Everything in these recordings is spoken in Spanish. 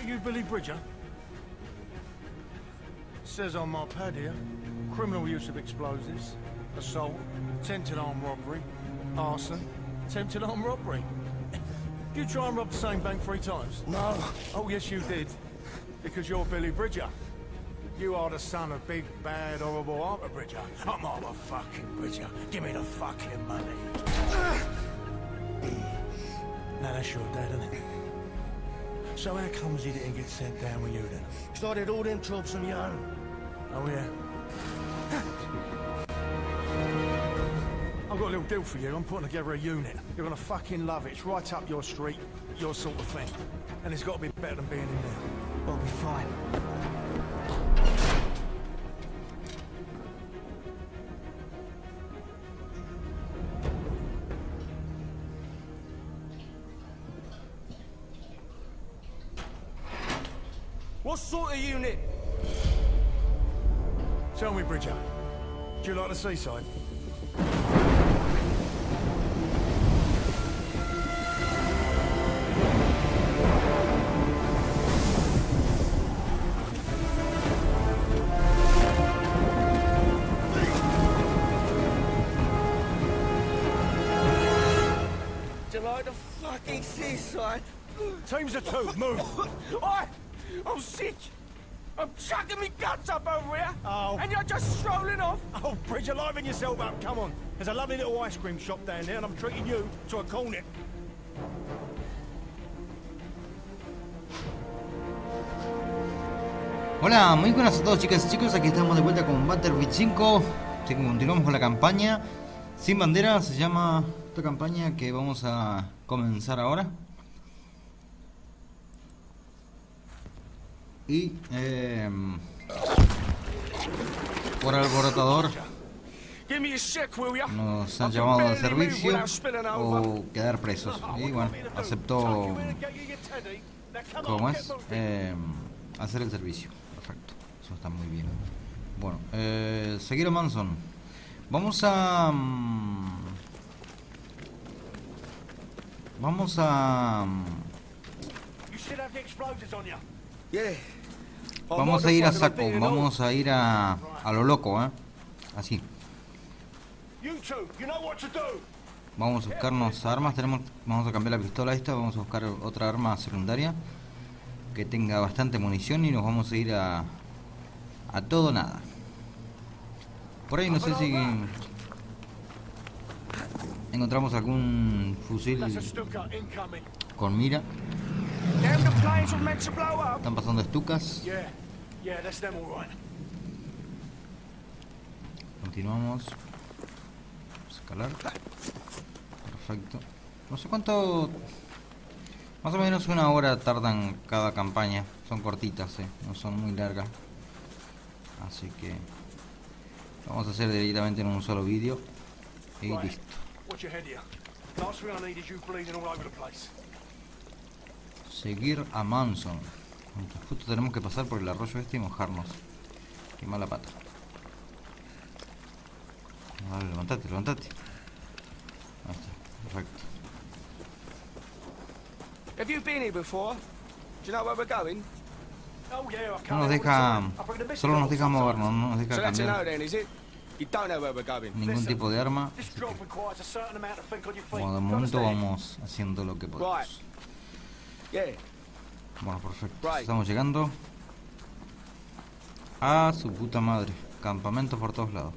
Are you Billy Bridger? Says on my pad here, criminal use of explosives, assault, attempted armed robbery, arson, attempted armed robbery. Did you try and rob the same bank 3 times? No. Oh, yes, you did. Because you're Billy Bridger. You are the son of big, bad, horrible Arthur Bridger. I'm Arthur fucking Bridger. Give me the fucking money. Now that's your dad, isn't it? So how comes he didn't get sent down with you then? Because I did all them jobs on my own. Oh, yeah. I've got a little deal for you. I'm putting together a unit. You're gonna fucking love it. It's right up your street, your sort of thing. And it's got to be better than being in there. I'll be fine. What sort of unit? Tell me, Bridger, do you like the seaside? Do you like the fucking seaside? Teams of 2, move! I'm sick. I'm chucking me guts up over here. Oh. And you're just strolling off. Oh, Bridger, liven yourself up, come on. There's a lovely little ice cream shop down there and I'm treating you to a cornet. Hola, muy buenas a todos, chicas y chicos, aquí estamos de vuelta con Battlefield 5. Así que continuamos con la campaña Sin Bandera, se llama esta campaña que vamos a comenzar ahora. Y por alborotador nos han llamado al servicio o quedar presos. Y bueno, aceptó, ¿cómo es? Hacer el servicio. Perfecto, eso está muy bien. Bueno, seguir a Manson. Vamos a vamos a ir a saco, vamos a ir a lo loco, así. Vamos a buscarnos armas, vamos a cambiar la pistola esta, vamos a buscar otra arma secundaria que tenga bastante munición y nos vamos a ir a todo nada. Por ahí no sé si encontramos algún fusil con mira. Están pasando Stukas. Continuamos. Vamos a escalar. Perfecto. No sé cuánto. Más o menos 1 hora tardan cada campaña. Son cortitas, no son muy largas. Así que vamos a hacer directamente en un solo vídeo. Y listo. Seguir a Manson. Justo tenemos que pasar por el arroyo este y mojarnos. Qué mala pata. Vale, levantate. Ahí está, perfecto. Have you been here before? Do you know where we're going? No nos deja, solo nos deja movernos, no nos deja cambiar ningún tipo de arma. Como de momento vamos haciendo lo que podemos. Bueno, perfecto. Estamos llegando a su puta madre. Campamentos por todos lados.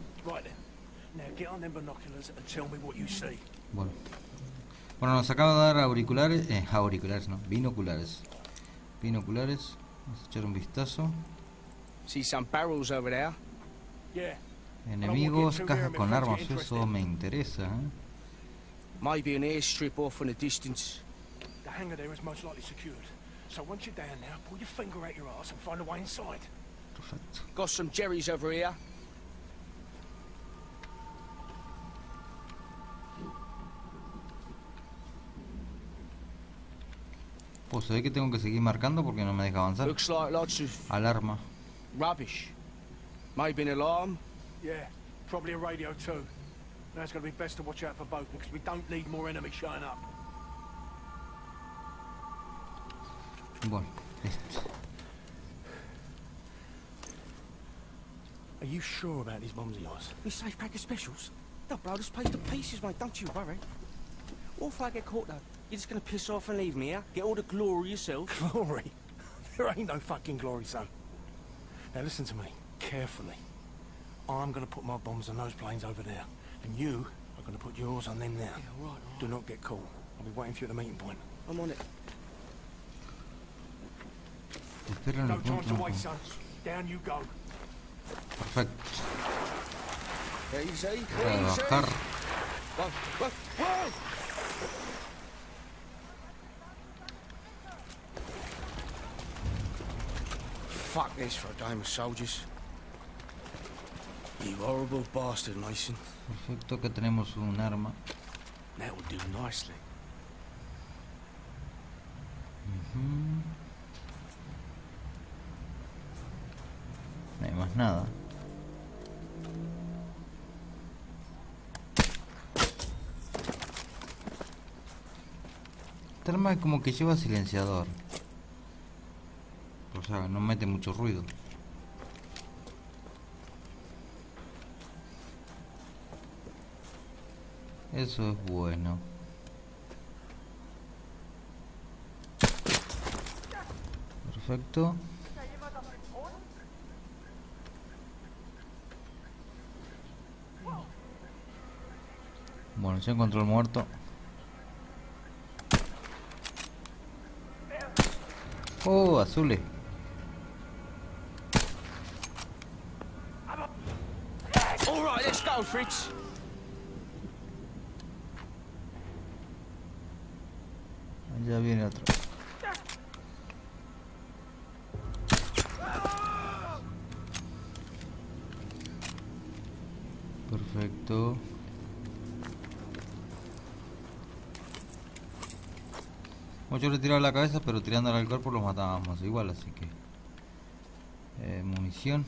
Bueno, nos acaba de dar auriculares. Auriculares, no, binoculares. Binoculares. Vamos a echar un vistazo. Enemigos, cajas con armas, eso me interesa. Maybe an airstrip off in the distance. The hangar there is most likely secured. So once you're down there, pull your finger out your ass and find a way inside. Perfecto. Got some jerrys over here. Pues se ve que tengo que seguir marcando porque no me deja avanzar. Looks like lots of alarma. Rubbish. Maybe an alarm. Yeah, probably a radio too. Now it's going to be best to watch out for both because we don't need more enemies showing up. Bueno, Are you sure about these bombs of yours? We safe pack of specials. They'll blow this place to pieces, mate. Don't you worry. What if I get caught, though? You're just gonna piss off and leave me, yeah? Get all the glory yourself? Glory? There ain't no fucking glory, son. Now listen to me, carefully. I'm gonna put my bombs on those planes over there. And you are gonna put yours on them there. Yeah, all right. Do not get caught. I'll be waiting for you at the meeting point. I'm on it. Espera en el No time punto. to waste, son. Down you go. Perfecto. Easy, Para easy. bajar. Whoa, whoa, whoa! Fuck this for a game of soldiers. You horrible bastard, Mason. Perfecto, que tenemos un arma. That will do nicely. No hay más nada. Esta arma como que lleva silenciador. O sea, no mete mucho ruido. Eso es bueno. Perfecto. Bueno, se encontró el muerto. Oh, azules. All right, let's go, Fritz. Allá viene otro. Perfecto. Bueno, yo le tiraba la cabeza, pero tirándole al cuerpo los matábamos igual, así que... munición.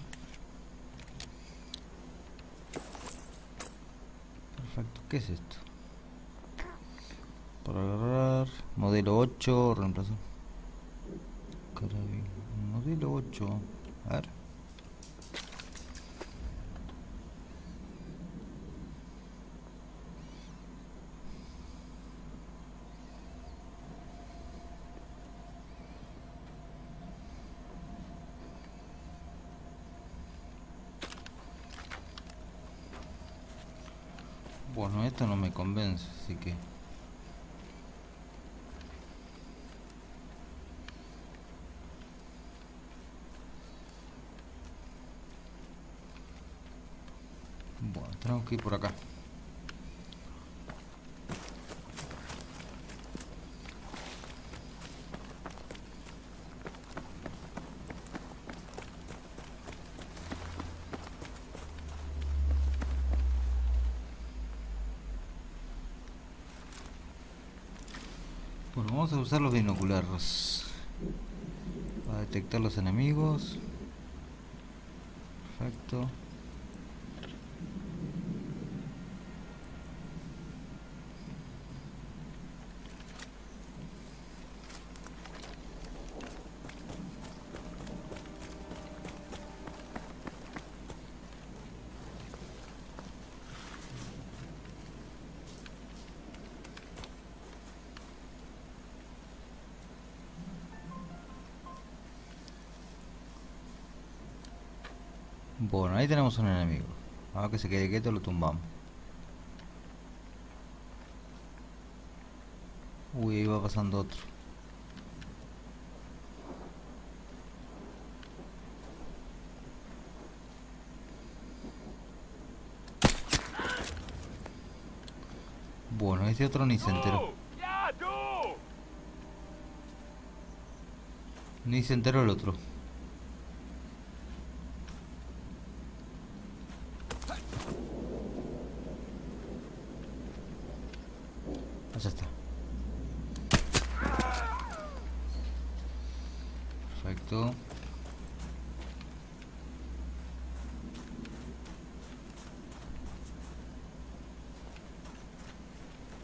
Perfecto, ¿qué es esto? Para agarrar... Modelo 8, reemplazo. Carabina. Modelo 8. A ver. Bueno, esto no me convence, así que... Bueno, tenemos que ir por acá. Bueno, vamos a usar los binoculares para detectar los enemigos. Perfecto. Bueno, ahí tenemos un enemigo. Ahora que se quede quieto lo tumbamos. Uy, ahí va pasando otro. Bueno, este otro ni se enteró. Ni se enteró el otro. Ya está. Perfecto.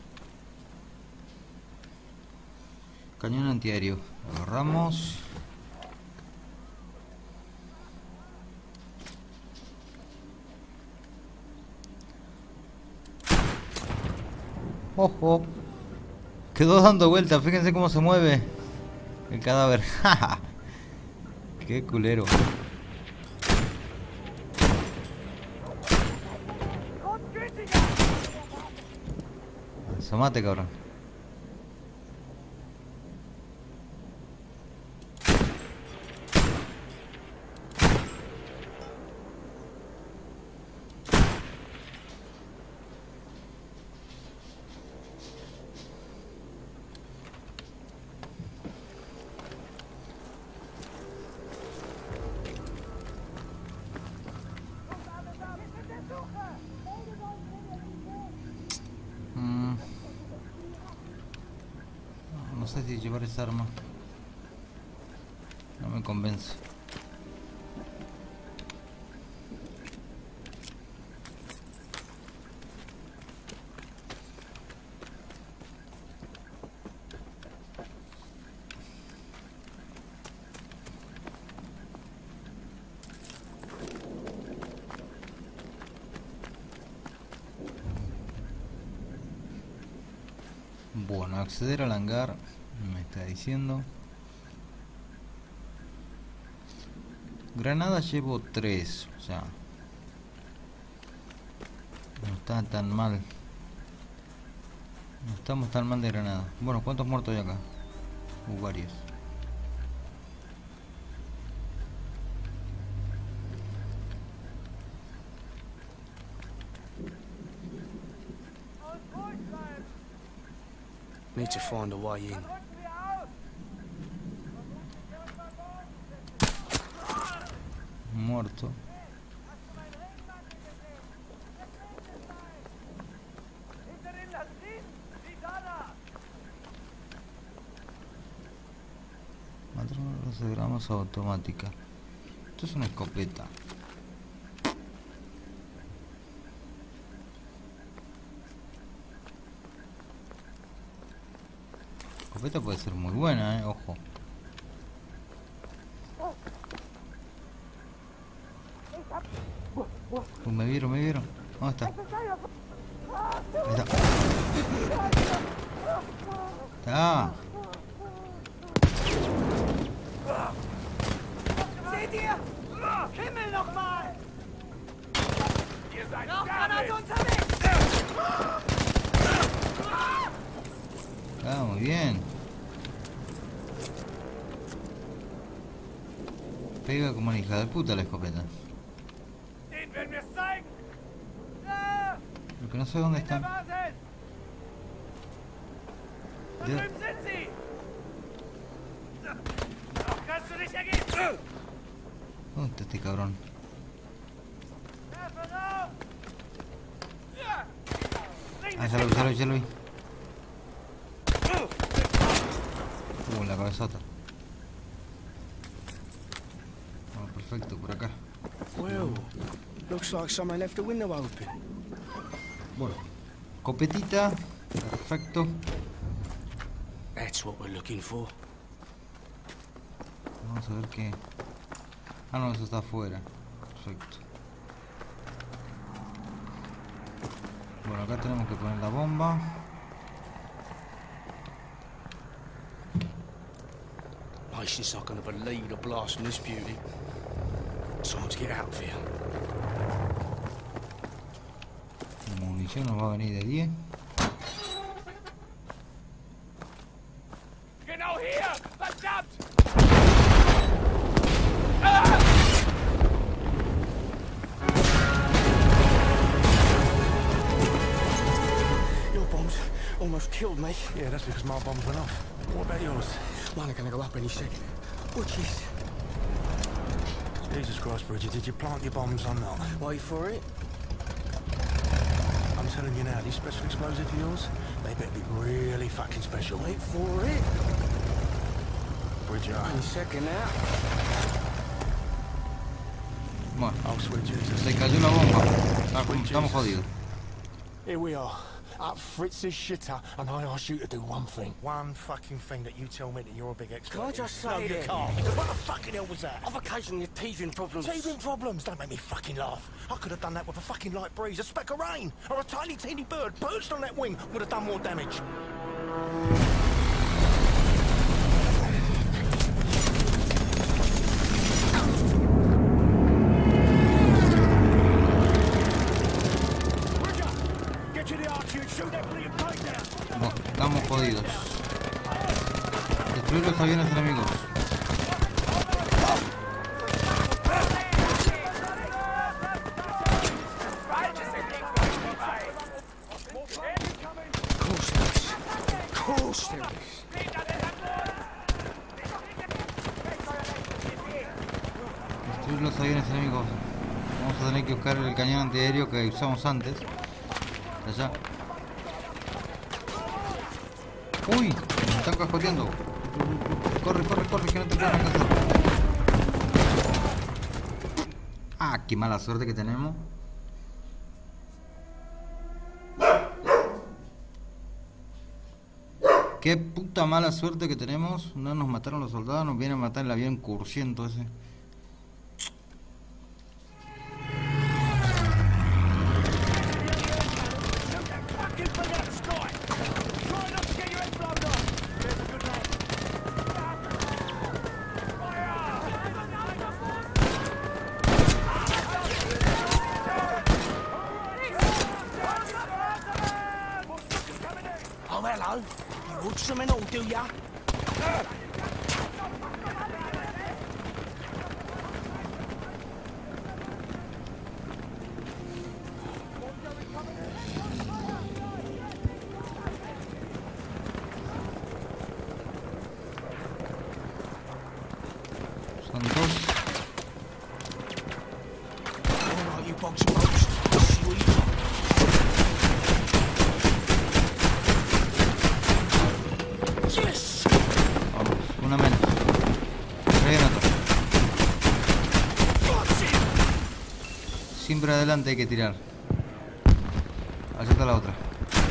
Cañón antiaéreo. Agarramos. Ojo. Quedó dando vueltas, fíjense cómo se mueve el cadáver. Qué culero. Asomate, cabrón. No sé si llevar esa arma. No me convence. Bueno, acceder al hangar, me está diciendo. Granadas llevo 3, o sea, no está tan mal. No estamos tan mal de granadas. Bueno, ¿cuántos muertos hay acá? Varios. Need to find a way in. Muerto. Matrimonio de gramos automática. Esto es una escopeta. Escopeta puede ser muy buena, ojo. Me vieron, me vieron. ¿Dónde está? Ahí está. Está. Seht ihr? Himmel nochmal! Ihr seid noch Granate unterwegs! Ah, muy bien. Pega como una hija de puta la escopeta. Den werden wir es zeigen! Lo que no sé dónde están. Da drüben sind sie! Noch kannst du dich ergeben! ¿Dónde está este cabrón? Ah, ya lo vi. La cabezota. Oh, perfecto, por acá. Well, looks like someone left the window open. Bueno, copetita, perfecto. That's what we're looking for. Vamos a ver qué. Ah, no, eso está afuera. Perfecto. Bueno, acá tenemos que poner la bomba. Patience not gonna believe the blast from this beauty. Time to get out of here. La munición nos va a venir de 10. Genau hier! Verdammt! Your bombs almost killed me. Yeah, that's because my bombs went off. What about yours? Mine are gonna go up any second. Watch this. Jesus Christ, Bridget, did you plant your bombs or not? Wait for it. I'm telling you now, these special explosives of yours, they better be really fucking special. Wait for it. Bridget, Any second now. Bueno, oh sweet Jesus. se cayó la bomba. Estamos jodidos. Here we are. up Fritz's shitter, and I ask you to do one thing. One fucking thing that you tell me that you're a big expert Can I in. just say No, you that- can't, because what the fucking hell was that? I've occasionally had teething problems. Teething problems? Don't make me fucking laugh. I could have done that with a fucking light breeze, a speck of rain, or a tiny, teeny bird perched on that wing would have done more damage. Get to the archer and shoot that bleeding plate down. No, estamos jodidos. Destruir los aviones enemigos. Of course there is. Destruir los aviones enemigos. Vamos a tener que buscar el cañón antiaéreo que usamos antes. Allá. ¡Uy! Me están cascoteando. Corre, corre, corre, que no te puedan alcanzar. Ah, qué mala suerte que tenemos. Qué puta mala suerte que tenemos. No nos mataron los soldados, nos vienen a matar el avión cursiento ese. Oh, hello. You want some and all, do ya? Son dos. All right, you bogs and boats. Let's see what you got. Yes! Vamos, una menos. Ahí en otro. Siempre adelante hay que tirar. Allá está la otra.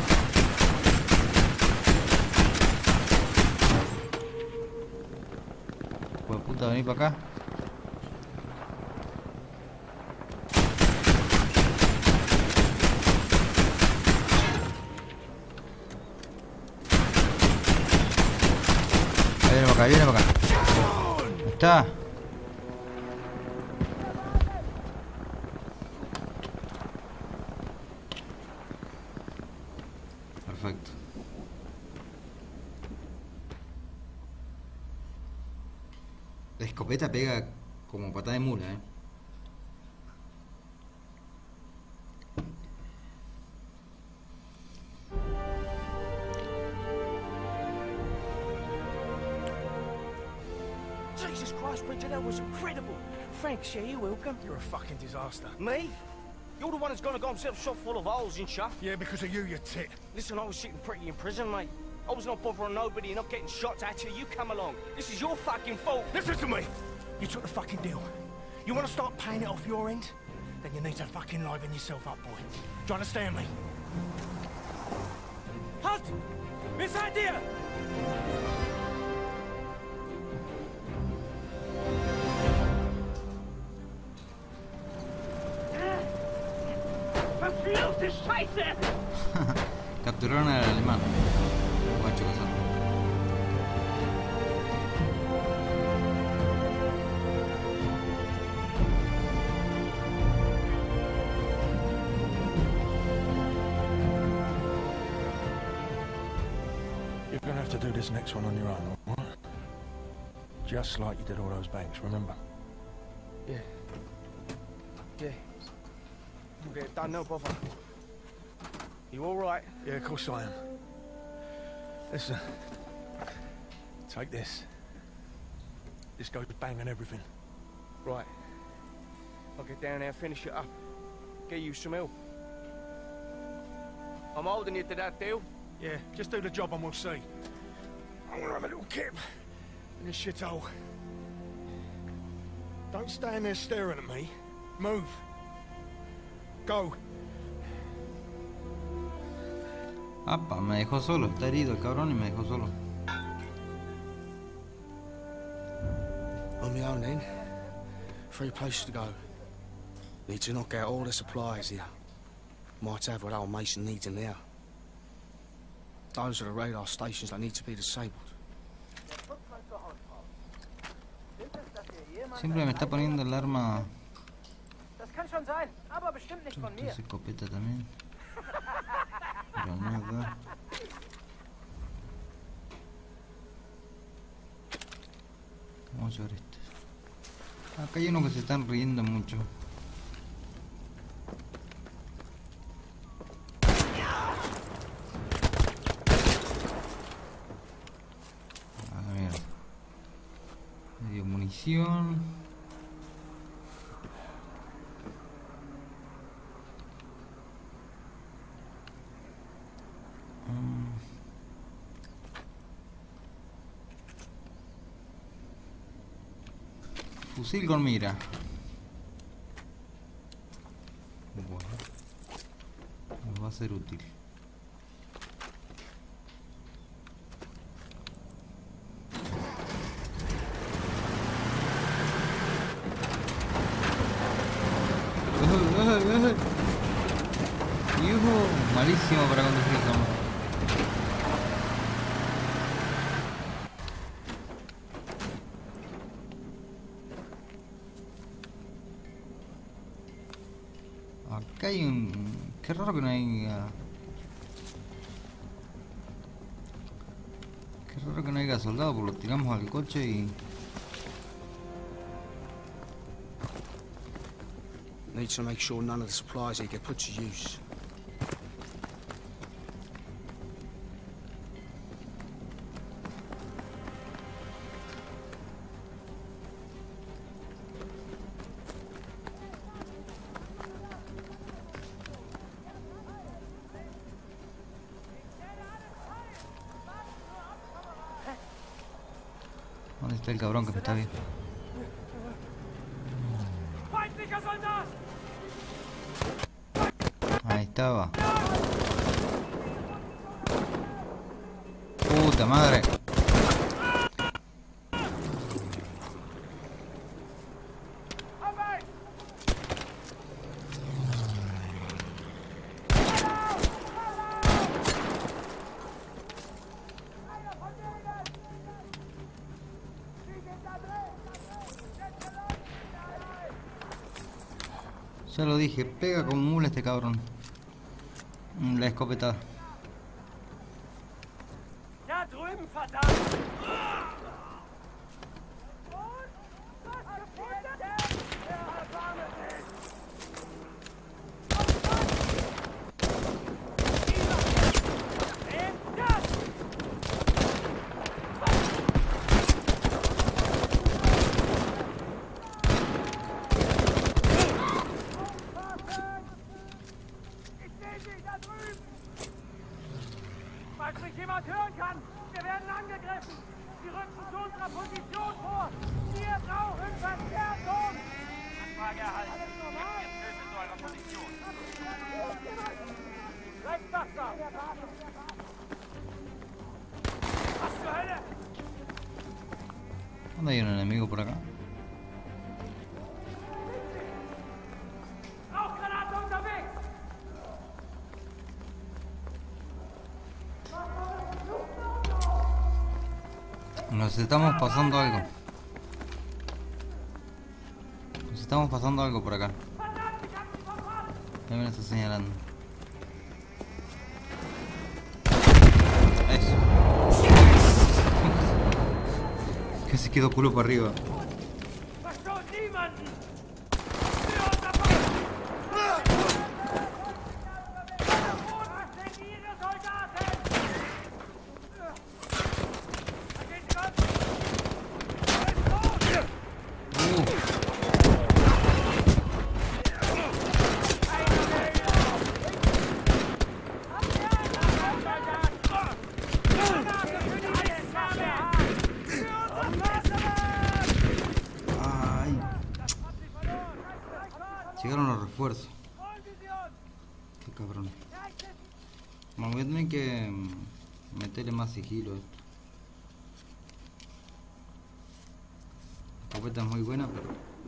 Pues puta, vení para acá. Ahí viene para acá, viene para acá. Ahí está. Perfecto. La escopeta pega como patada de mula, Jesus Christ, Bridget, that was incredible. Thanks, yeah, you're welcome. You're a fucking disaster. Me? You're the one that's gonna got himself shot full of holes and shit. Yeah, because of you, you tit. Listen, I was sitting pretty in prison, mate. I was not bothering nobody and not getting shots at you. You come along. This is your fucking fault. Listen to me. You took the fucking deal. You want to start paying it off your end? Then you need to fucking liven yourself up, boy. Do you understand me? Halt! Wer seid ihr? Verfluchte Scheiße! Capturaron al alemán. Guacho que son. You're gonna have to do this next one on your own, all right? Just like you did all those banks, remember? Yeah. Yeah. We'll get it done, no bother. You all right? Yeah, of course I am. Listen. Take this. This goes bang on everything. Right. I'll get down there, finish it up. Get you some help. I'm holding you to that deal. Yeah, just do the job and we'll see. I want to have a little kip in this shithole. Don't stand there staring at me. Move. Go. Apa, me dejó solo, está herido el cabrón y me dejó solo. On my own then. 3 places to go. Need to knock out all the supplies here. Might have what old Mason needs in there. Those are the radar stations that need to be disabled. Siempre me está poniendo el arma. Das kann schon sein, aber bestimmt nicht von mir. Esta escopeta también. Granada. Vamos a ver este. Acá hay uno que se están riendo mucho. Ah, mierda. Medio munición. Fusil con mira. Bueno, nos va a ser útil. Malísimo para conducir, ¿no? Acá hay un... Qué raro que no hay... Qué raro que no haya soldado, porque lo tiramos al coche y... Need to make sure none of the supplies here get put to use. ¿Dónde está el cabrón que me está viendo? Feindlicher Soldat! Ahí estaba. Puta madre. Arbeit! Ya lo dije, pega como mula este cabrón. La escopetada. Da drüben, verdammt! Falls mich jemand hören kann, wir werden angegriffen. Sie rücken zu unserer Position vor. Wir brauchen Verstärkung. Anfrage erhalten. Jetzt tötet zu eurer Position. Bleibt wachsam. Was zur Hölle? ¿Dónde hay un enemigo por acá? Rauchgranate unterwegs. Nos estamos pasando algo. Nos estamos pasando algo por acá. Ya me lo está señalando. Eso. Que se quedó culo para arriba. Verstoßt niemanden. Ay. Llegaron los refuerzos. Qué cabrón. Bueno, voy a tener que meterle más sigilo a esto. La escopeta es muy buena, pero...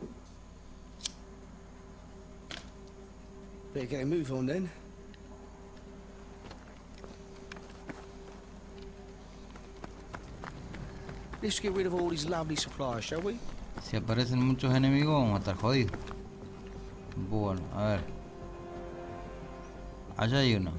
Better get a move on then. Let's get rid of all these lovely supplies, shall we? Si aparecen muchos enemigos vamos a estar jodidos. Bueno, a ver. Allá hay uno.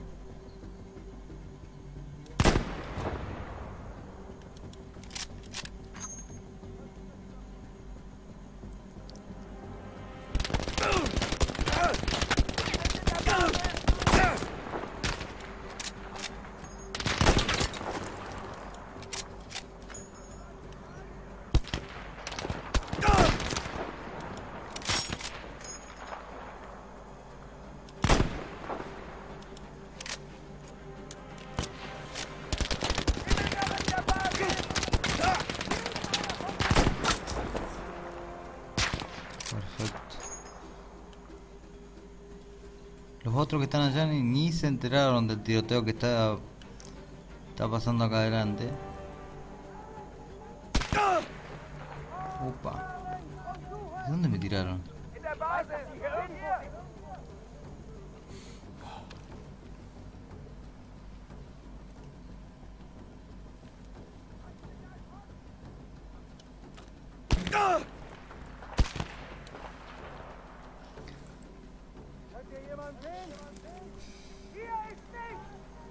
Los otros que están allá ni se enteraron del tiroteo que está pasando acá adelante. Opa. ¿De dónde me tiraron? In der Basis, hier irgendwo. Könnt ihr jemanden sehen? Hier ist nichts!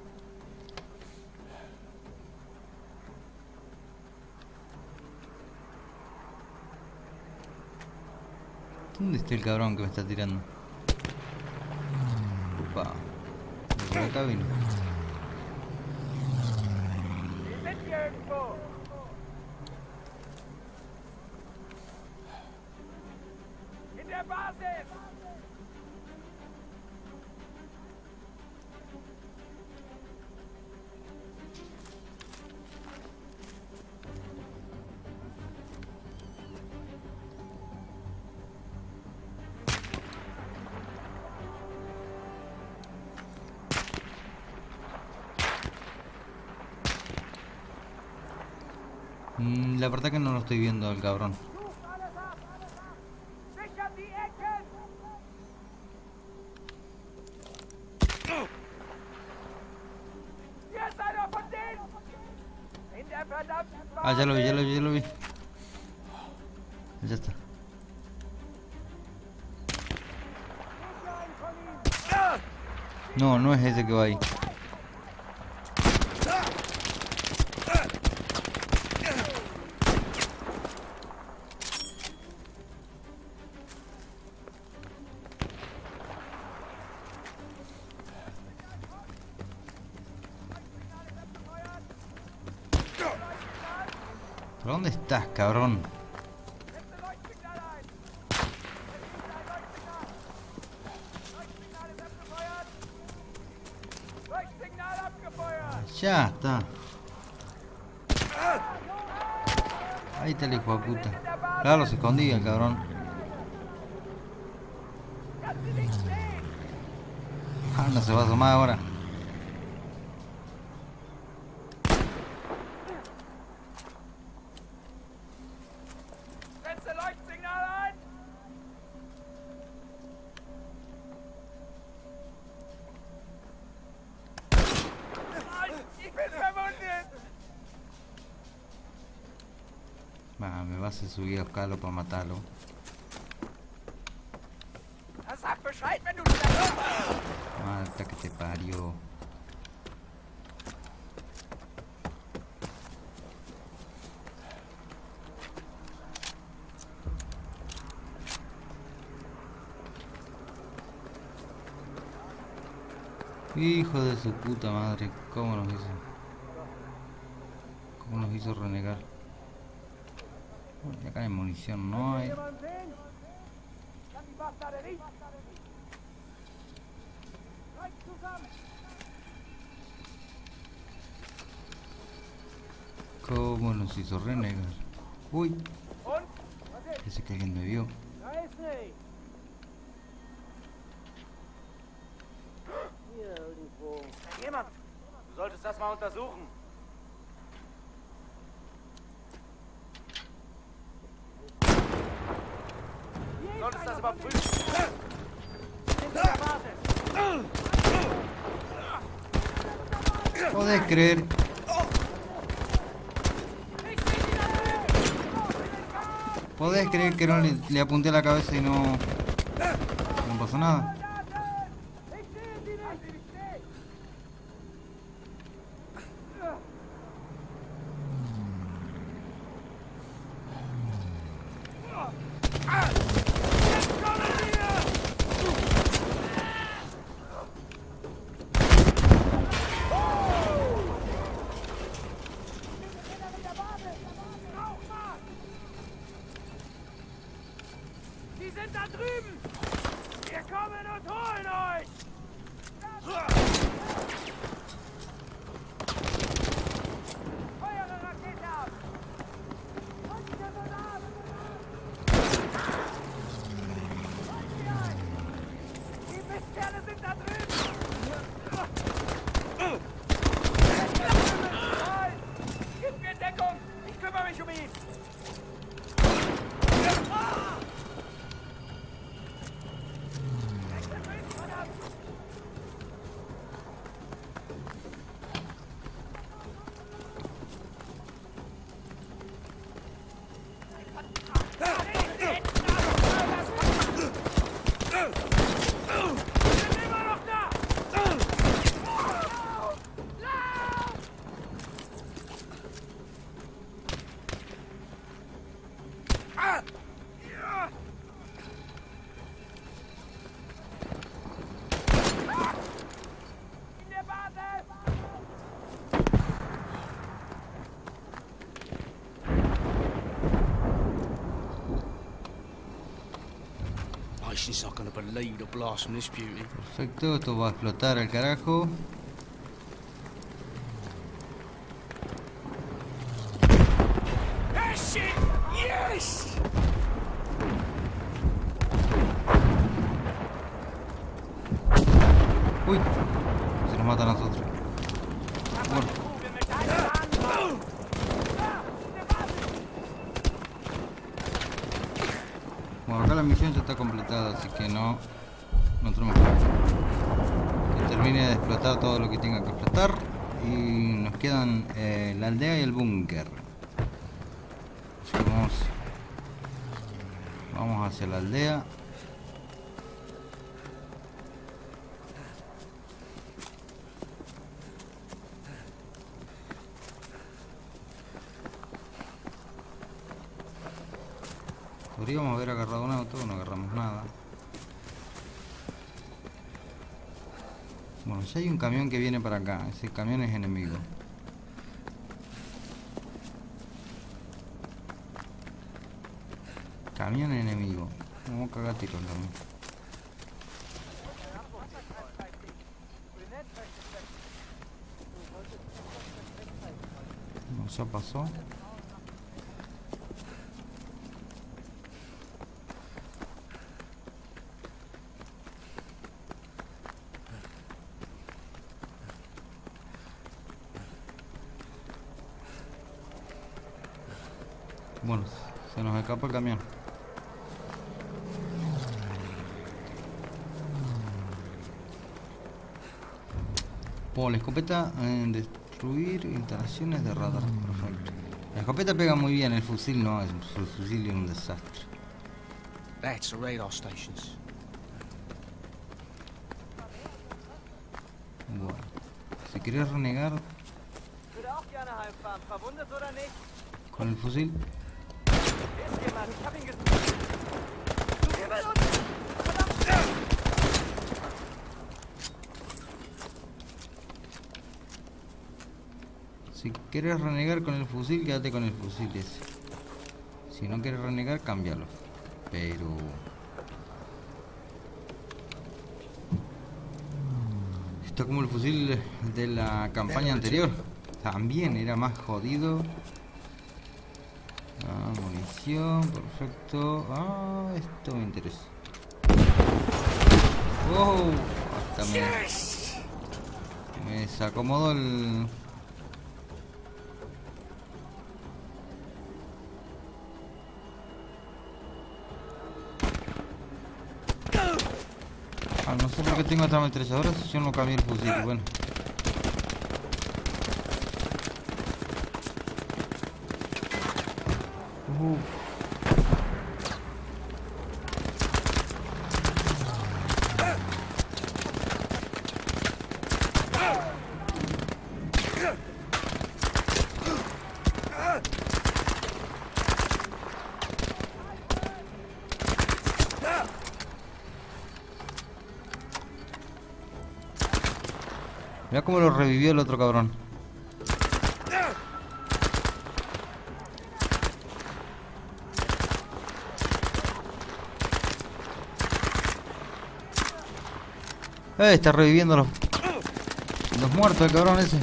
¿Dónde está el cabrón que me está tirando? Opa. Por acá vino. Die sind hier irgendwo! In der Basis! La verdad que no lo estoy viendo al cabrón. Sucht alles ab! Sichert die Ecken! Hier ist einer von denen! In der verdammten Ah, ya lo vi, ya lo Basis! vi, ya lo vi. Ya está. Sicher einen von ihnen! No, no es ese que va ahí. ¿Por dónde estás, cabrón? Setze Leuchtsignal ein! Es gibt ein Leuchtsignal! Leuchtsignal ist abgefeuert! Leuchtsignal abgefeuert! Ya está. Ahí está el hijo de puta. Claro, se escondía el cabrón. Kann sie nicht sehen! Ah, no se va a asomar ahora. Setze Leuchtsignal ein! Nein, ich bin verwundet! Va, me vas a subir a buscarlo para matarlo. Sag Bescheid, wenn du wieder... Mata que te parió. Hijo de su puta madre, ¿cómo nos hizo? ¿Cómo nos hizo renegar? Uy, acá hay munición, no hay. Jemand sehen? Kann die Bastarde nicht! Reicht zusammen! ¿Cómo nos hizo renegar? Uy, Und? Was ist? parece que alguien me vio. Da ist nicht! Hier irgendwo. Jemand! untersuchen. Solltest das überprüfen. Hinter der Basis. Podés creer. Podés creer que no le apunté a la cabeza y no pasó nada. Die sind da drüben! Wir kommen und holen euch! Feuere Rakete ab! Die Mistkerle sind da drüben! Gib mir Deckung! Ich kümmere mich um ihn! She's not gonna believe the blast from this beauty. Perfecto, esto va a explotar al carajo. Yes! Uy, se nos mata a nosotros. Bueno. Bueno, acá la misión ya está completada, así que no tenemos que termine de explotar todo lo que tenga que explotar. Y nos quedan la aldea y el búnker. Así que vamos hacia la aldea. Podríamos haber agarrado un auto, no agarramos nada. Bueno, ya hay un camión que viene para acá. Ese camión es enemigo. Camión enemigo. Vamos a cagar tiros también. No, ya pasó. Bueno, se nos escapa el camión. Por la escopeta, destruir instalaciones de radar. Perfecto. La escopeta pega muy bien, el fusil no, el fusil es un desastre. That's the radar stations. Bueno, si querés renegar Würde auch gerne heimfahren. Verwundet oder nicht? con el fusil. Wer ist jemand? Ich hab ihn gesehen. Du gehst uns! Verdammt! Si quieres renegar con el fusil, quédate con el fusil ese. Si no quieres renegar, cámbialo. Pero... está como el fusil de la campaña anterior. También era más jodido. Ah, munición, perfecto. Ah, esto me interesa. Wow, hasta me desacomodó Ah, no sé por qué tengo esta ametralladora si yo no cambié el fusil. Bueno. Mirá cómo lo revivió el otro cabrón. Está reviviendo los muertos el cabrón ese.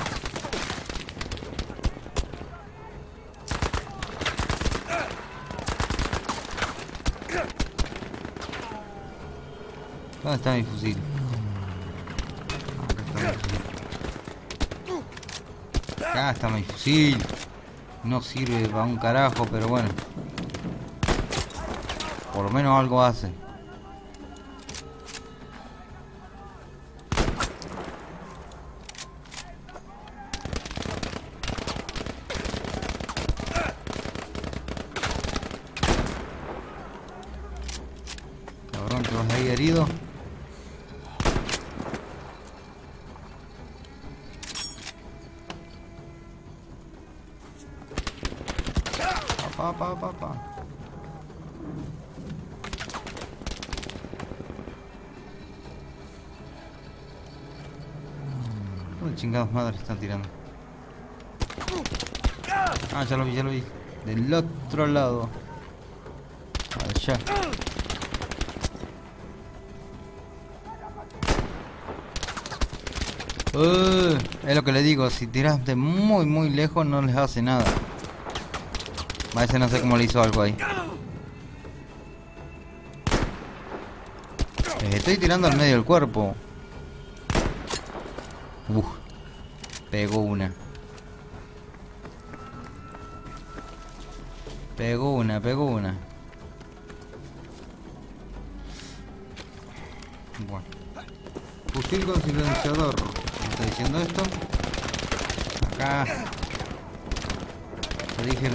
¿Dónde está mi fusil? Acá está mi fusil. No sirve para un carajo, pero bueno. Por lo menos algo hace. Cabrón, ¿te vas ahí herido? Pa. ¿Dónde chingados madres están tirando? Ah, ya lo vi. Del otro lado. Allá. Es lo que le digo, si tiras de muy lejos no les hace nada. A veces no sé cómo le hizo algo ahí. Les estoy tirando al medio del cuerpo. Pegó una. Bueno. Fusil con silenciador. ¿Me está diciendo esto? Acá. Te dije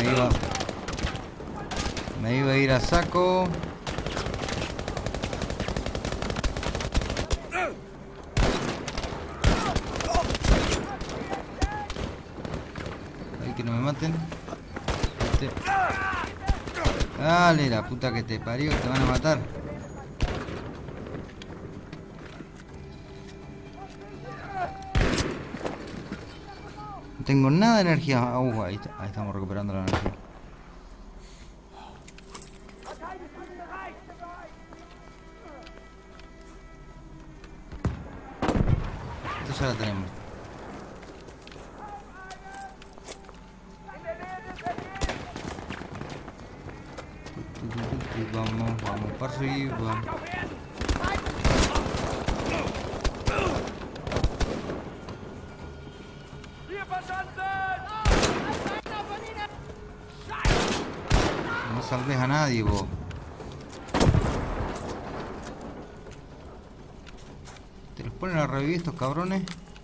me iba a ir a saco. Ay, que no me maten. Dale, la puta que te parió, te van a matar. No tengo nada de energía. Ahí estamos recuperando la energía. Esto ya la tenemos. Vamos para arriba. No salves a nadie, vos. Te los ponen a revivir estos cabrones.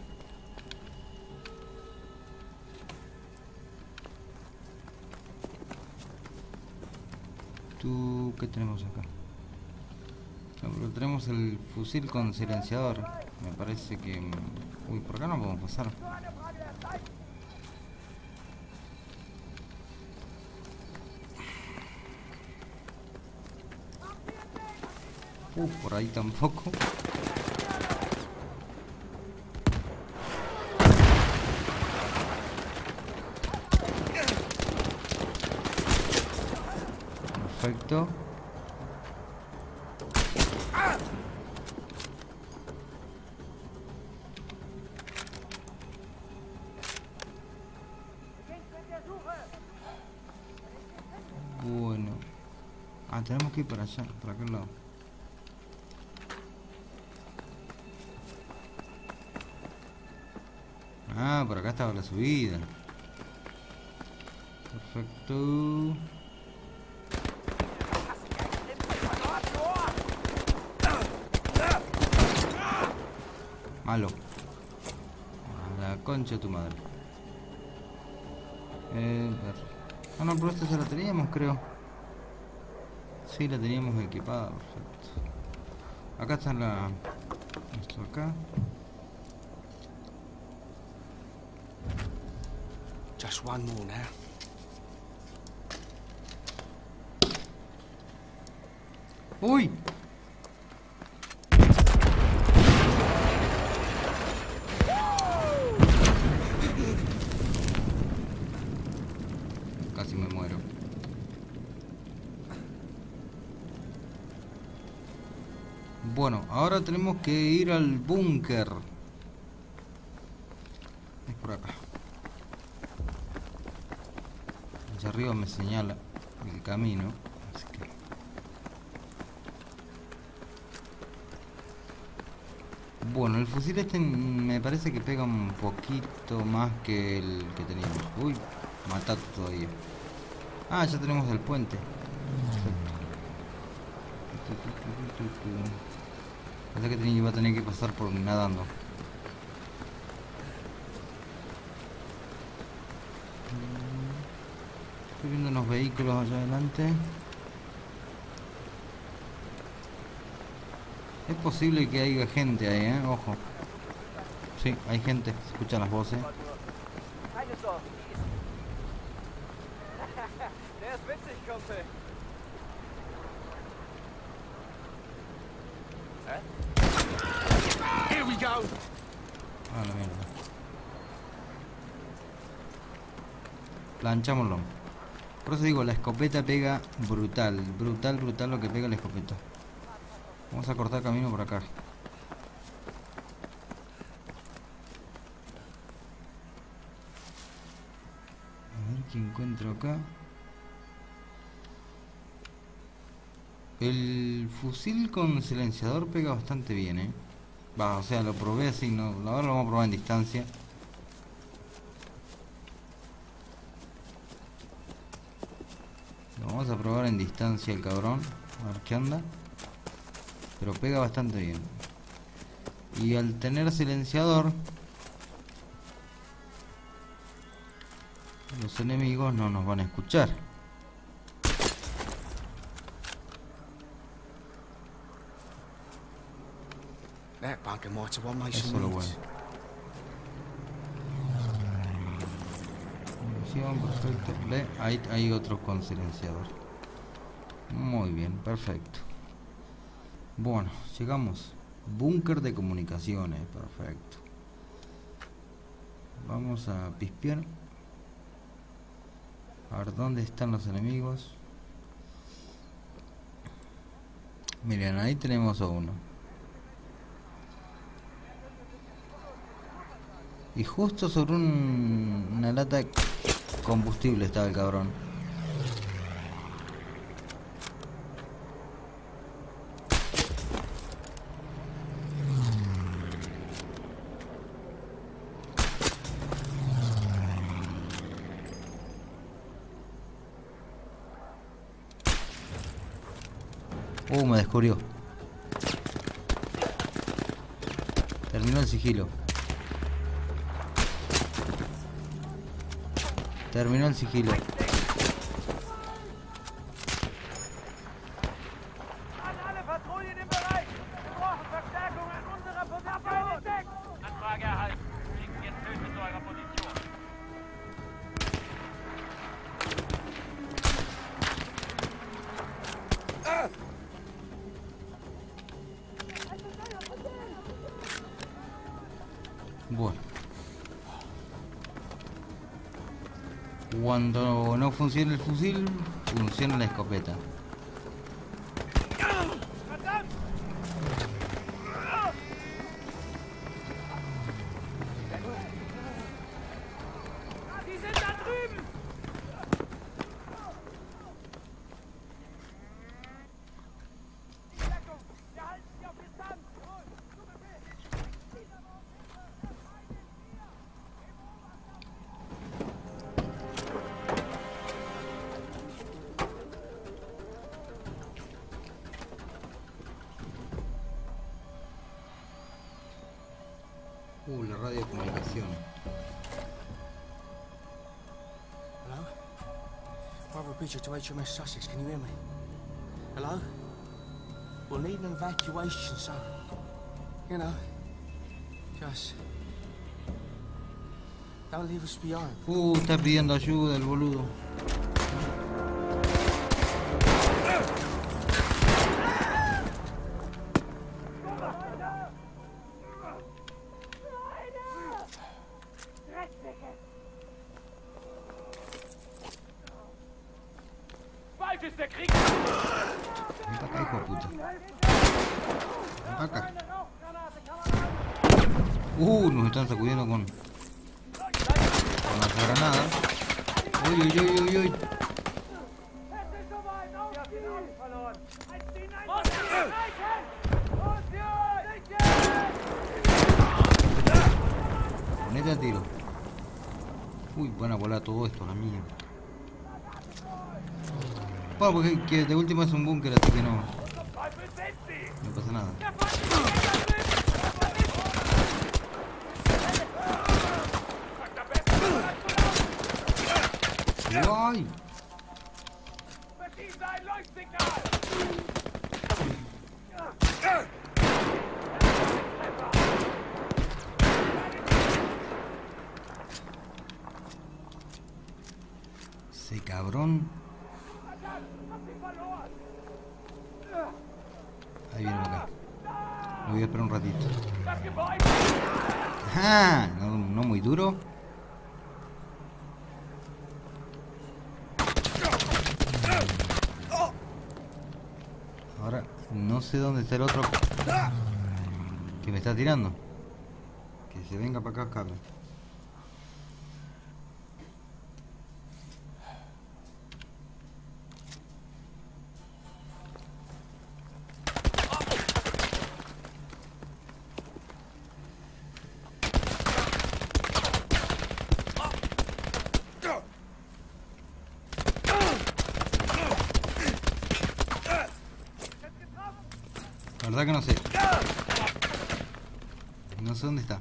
¿Qué tenemos acá? No, pero tenemos el fusil con silenciador. Me parece que... Uy, por acá no podemos pasar. Por ahí tampoco. Perfecto. Bueno. Tenemos que ir para allá, para aquel lado. Por acá estaba la subida. Perfecto. Aló. A la concha de tu madre. Ah, no, pero esta ya la teníamos, creo. Sí, la teníamos equipada, perfecto. Acá está la... Esto acá. Just one more now. ¡Uy! Casi me muero. Bueno, ahora tenemos que ir al búnker. Es por acá. Allá arriba me señala el camino. Así que... Bueno, el fusil este me parece que pega un poquito más que el que teníamos. Uy, matado todavía. Ah, ya tenemos el puente. Pensé que iba a tener que pasar por nadando. Estoy viendo unos vehículos allá adelante. Es posible que haya gente ahí, ojo. Sí, hay gente, se escuchan las voces. Keine Sorge. Der ist witzig, Kumpel. Here we go! Ah, la mierda. Planchámoslo. Por eso digo, la escopeta pega brutal. Brutal, brutal lo que pega la escopeta. Vamos a cortar camino por acá. A ver qué encuentro acá. El fusil con silenciador pega bastante bien, Va, o sea, lo probé así, no, ahora lo vamos a probar en distancia. Lo vamos a probar en distancia el cabrón. A ver qué anda. Pero pega bastante bien. Y al tener silenciador, los enemigos no nos van a escuchar. That bunker might have one Eso Mason es lo needs. bueno. Munición, perfecto. Ve, ahí hay otro con silenciador. Muy bien, perfecto. Bueno, llegamos. Búnker de comunicaciones, perfecto. Vamos a pispear. A ver dónde están los enemigos. Miren, ahí tenemos a uno. Y justo sobre una lata de combustible estaba el cabrón. Me descubrió. Terminó el sigilo. Terminó el sigilo. An alle Patrouillen im Bereich. Wir brauchen Verstärkung an unserer Position. Anfrage erhalten. Fliegen jetzt tötet zu eurer Position. Bueno. Cuando no funciona el fusil, funciona la escopeta. Verdammt! Sie sind da drüben! Deckung! Wir halten sie auf Distanz! La radio de comunicación. Hello? Brother Bridger to HMS Sussex, can you hear me? Hello? We'll need an evacuation, so... You know... Just... Don't leave us behind. Está pidiendo ayuda el boludo. Bald ist der Krieg. Ven para acá, hijo de puta. Ven para acá. Nos están sacudiendo con las granadas. Uy, uy, uy, uy, uy. Ponete a tiro. Uy, van a volar todo esto, la mía. Bueno, porque que de último es un búnker, así que no pasa nada. ¡Ay! Ese cabrón. Ahí viene para acá. Lo voy a esperar un ratito. ¡Ajá! No muy duro. Ahora no sé dónde está el otro que me está tirando. Que se venga para acá, cabrón. La verdad que no sé. No sé dónde está.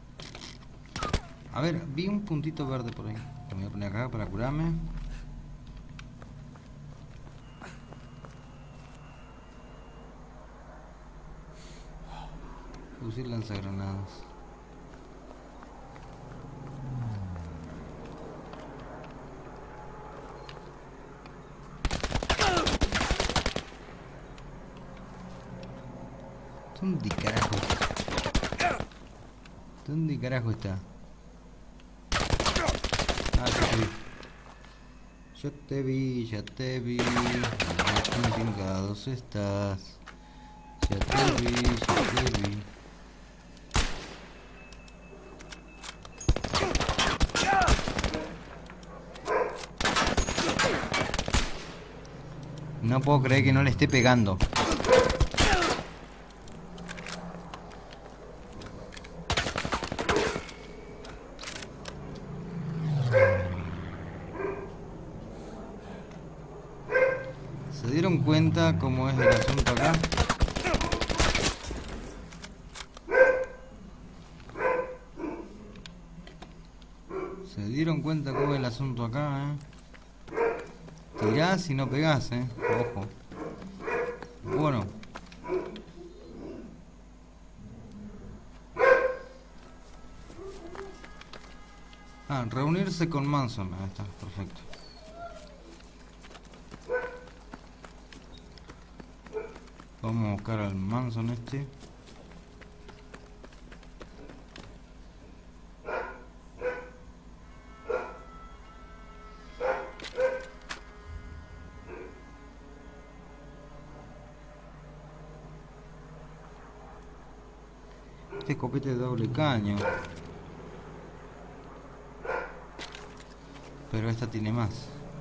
A ver, vi un puntito verde por ahí. Lo voy a poner acá para curarme. Fusil lanzagranadas. ¿Dónde carajo? ¿Dónde carajo está? Ah, ya te vi. Ya te vi. ¿Dónde chingados estás? Ya te vi. No puedo creer que no le esté pegando. ¿Se dieron cuenta cómo es el asunto acá? ¿Se dieron cuenta cómo es el asunto acá, Tirás y no pegás, Ojo. Bueno. Reunirse con Manson. Ahí está, perfecto. Vamos a buscar al Manson este. Este escopete de doble caño. Pero esta tiene más.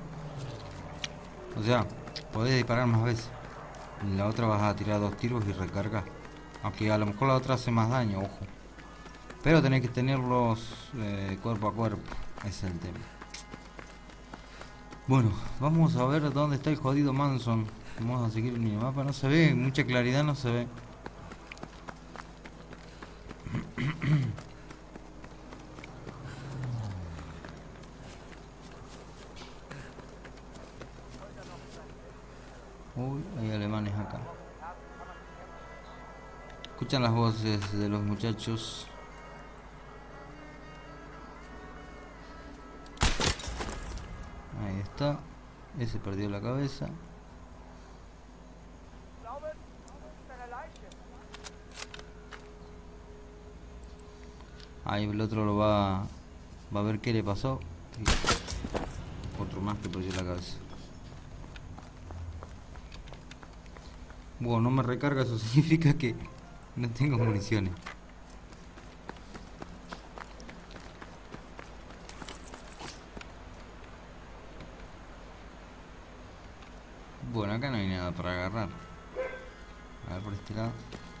O sea, podés disparar más veces. En la otra vas a tirar 2 tiros y recargar. Aunque a lo mejor la otra hace más daño, ojo. Pero tenés que tenerlos cuerpo a cuerpo. Ese es el tema. Bueno, vamos a ver dónde está el jodido Manson. Vamos a seguir el minimapa. No se ve, mucha claridad no se ve. Hay alemanes acá. Escuchan las voces de los muchachos. Ahí está. Ese perdió la cabeza. Ahí el otro lo va a ver qué le pasó. Y otro más que perdió la cabeza. Bueno, no me recarga, eso significa que no tengo municiones. Bueno, acá no hay nada para agarrar. A ver por este lado.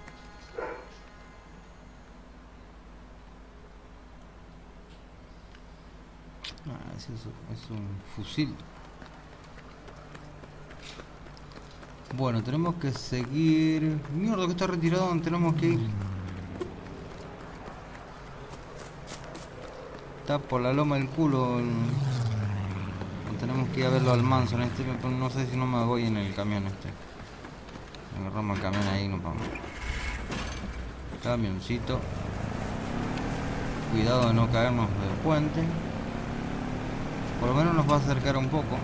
Ah, es un fusil. Bueno, tenemos que seguir. Mierda, que está retirado, donde tenemos que ir. Está por la loma del culo. Tenemos que ir a verlo al Manson. No sé si no me voy en el camión este. Agarramos el camión ahí y nos vamos. Camioncito. Cuidado de no caernos del puente. Por lo menos nos va a acercar un poco.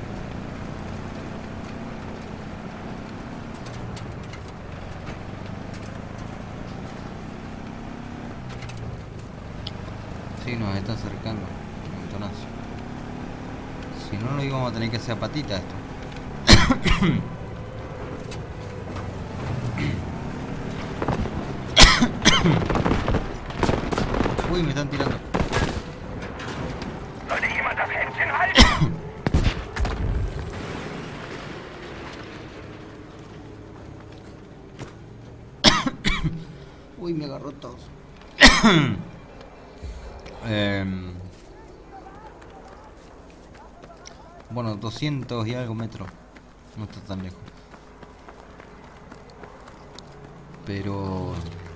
Sí, nos está acercando un montonazo. Si no, lo íbamos a tener que hacer patita esto. Uy, me están tirando. Uy, me agarró todo. Bueno, 200 y algo metros. No está tan lejos. Pero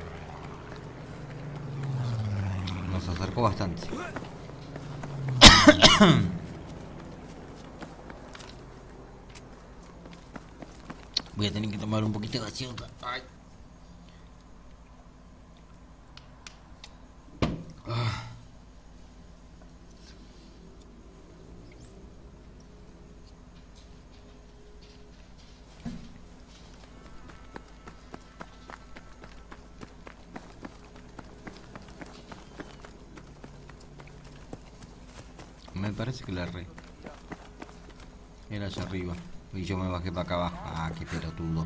nos acercó bastante. Voy a tener que tomar un poquito de gaseosa. Ay. Me parece que la erré. Era allá arriba. Y yo me bajé para acá abajo. Ah, qué pelotudo.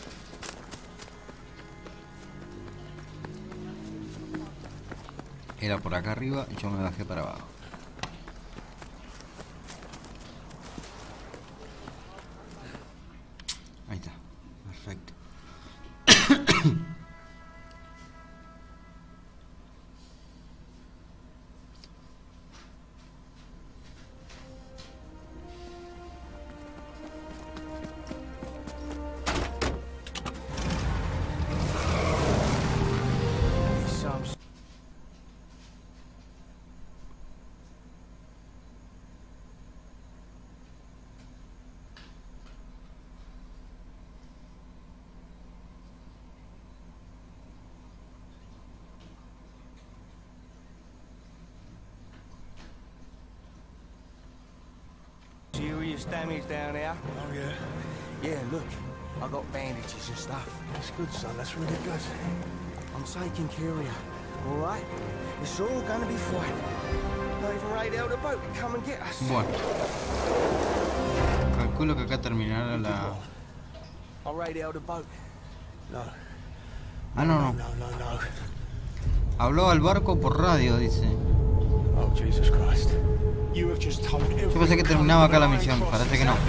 Era por acá arriba y yo me bajé para abajo. Ahí está. Perfecto. Serious damage down there. Oh, yeah? Yeah, look. I got bandages and stuff. That's good, son. That's really good. I'm taking care of you. All right? It's all gonna be fine. I even radioed a boat to come and get us. Bueno. Calculo que acá terminará la... I radioed a boat. No. Ah, no. No. Habló al barco por radio, dice. Oh, Jesus Christ. You have just told every... Yo pensé que terminaba acá la misión, parece que no.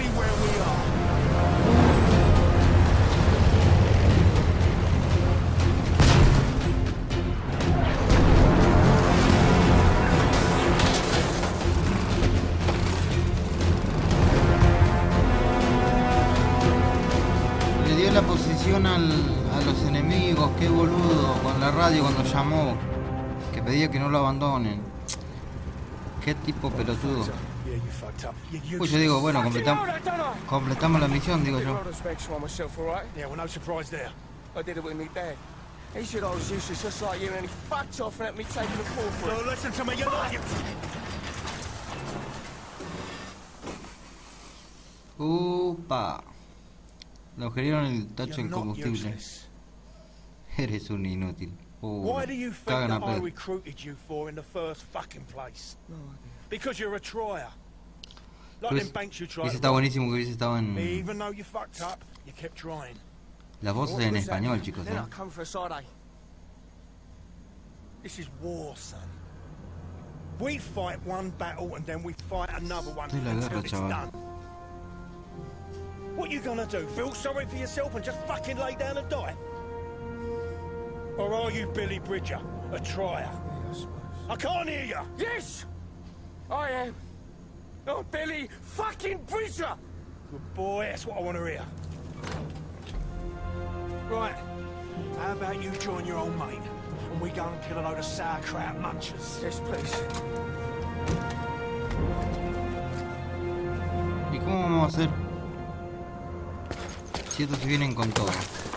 Le dio la posición a los enemigos, qué boludo, con la radio cuando llamó, que pedía que no lo abandonen. Qué tipo pelotudo. Yeah, you fucked up. You're Uy, yo digo, bueno, Fucking hell, that done I? completamos la misión, digo yo. respect for myself, all right? Yeah, well, no surprise there. I did it with me dad. He said I was useless just like you, and he fucked off and let me take the fall for it. So listen to me, you like Upa. Le agregaron el tacho You're del not combustible. useless. Eres un inútil. Why do you think Cagan a that I pedo. recruited you for in the first fucking place? Because you're a trier. Like Pues, them banks you Ese tried. está buenísimo que hubiese estado en... Even though you fucked up, you kept trying. Las voces What en was that? español, chicos, Then I come for a side, eh? This is war, son. We fight one battle and then we fight another one Esto es la until guerra, it's chaval. done. What you gonna do? Feel sorry for yourself and just fucking lay down and die? Or are you Billy Bridger, a trier? Yeah, I suppose. I can't hear you. Yes! I am. Oh, Billy fucking Bridger! Good boy, that's what I want to hear. Right. How about you join your old mate and we go and kill a load of sauerkraut munchers? Yes, please. ¿Y cómo vamos a hacer? Si estos se vienen con todo.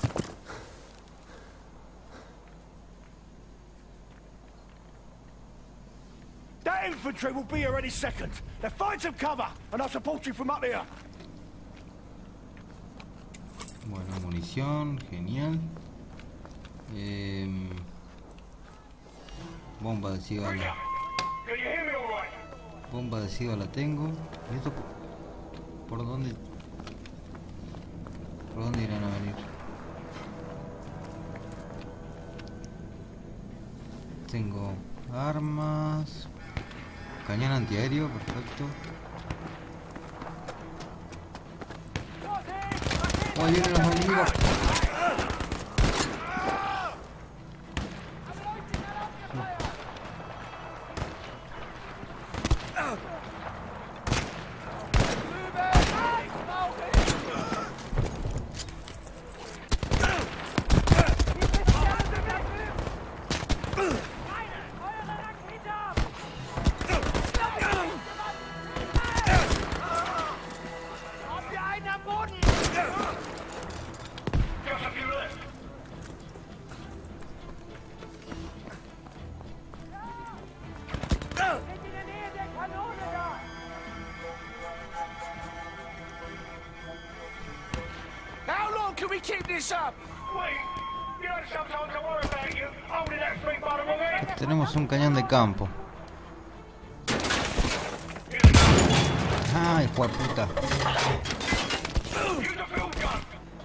That infantry will be here any second. Now find some cover and I'll support you from up here. Bueno, munición, genial. Bomba de cigala. Can you hear me all right? Bomba de cigala tengo. ¿Y esto por dónde? ¿Por dónde irán a venir? Tengo armas. Cañón antiaéreo, perfecto. ¡Oh, ahí vienen los enemigos! How long can we keep this up? Wait, you know sometimes I worry about you holding that street bottom of me. Tenemos un cañón de campo. ¡Ay, hijo de puta! Use the field gun.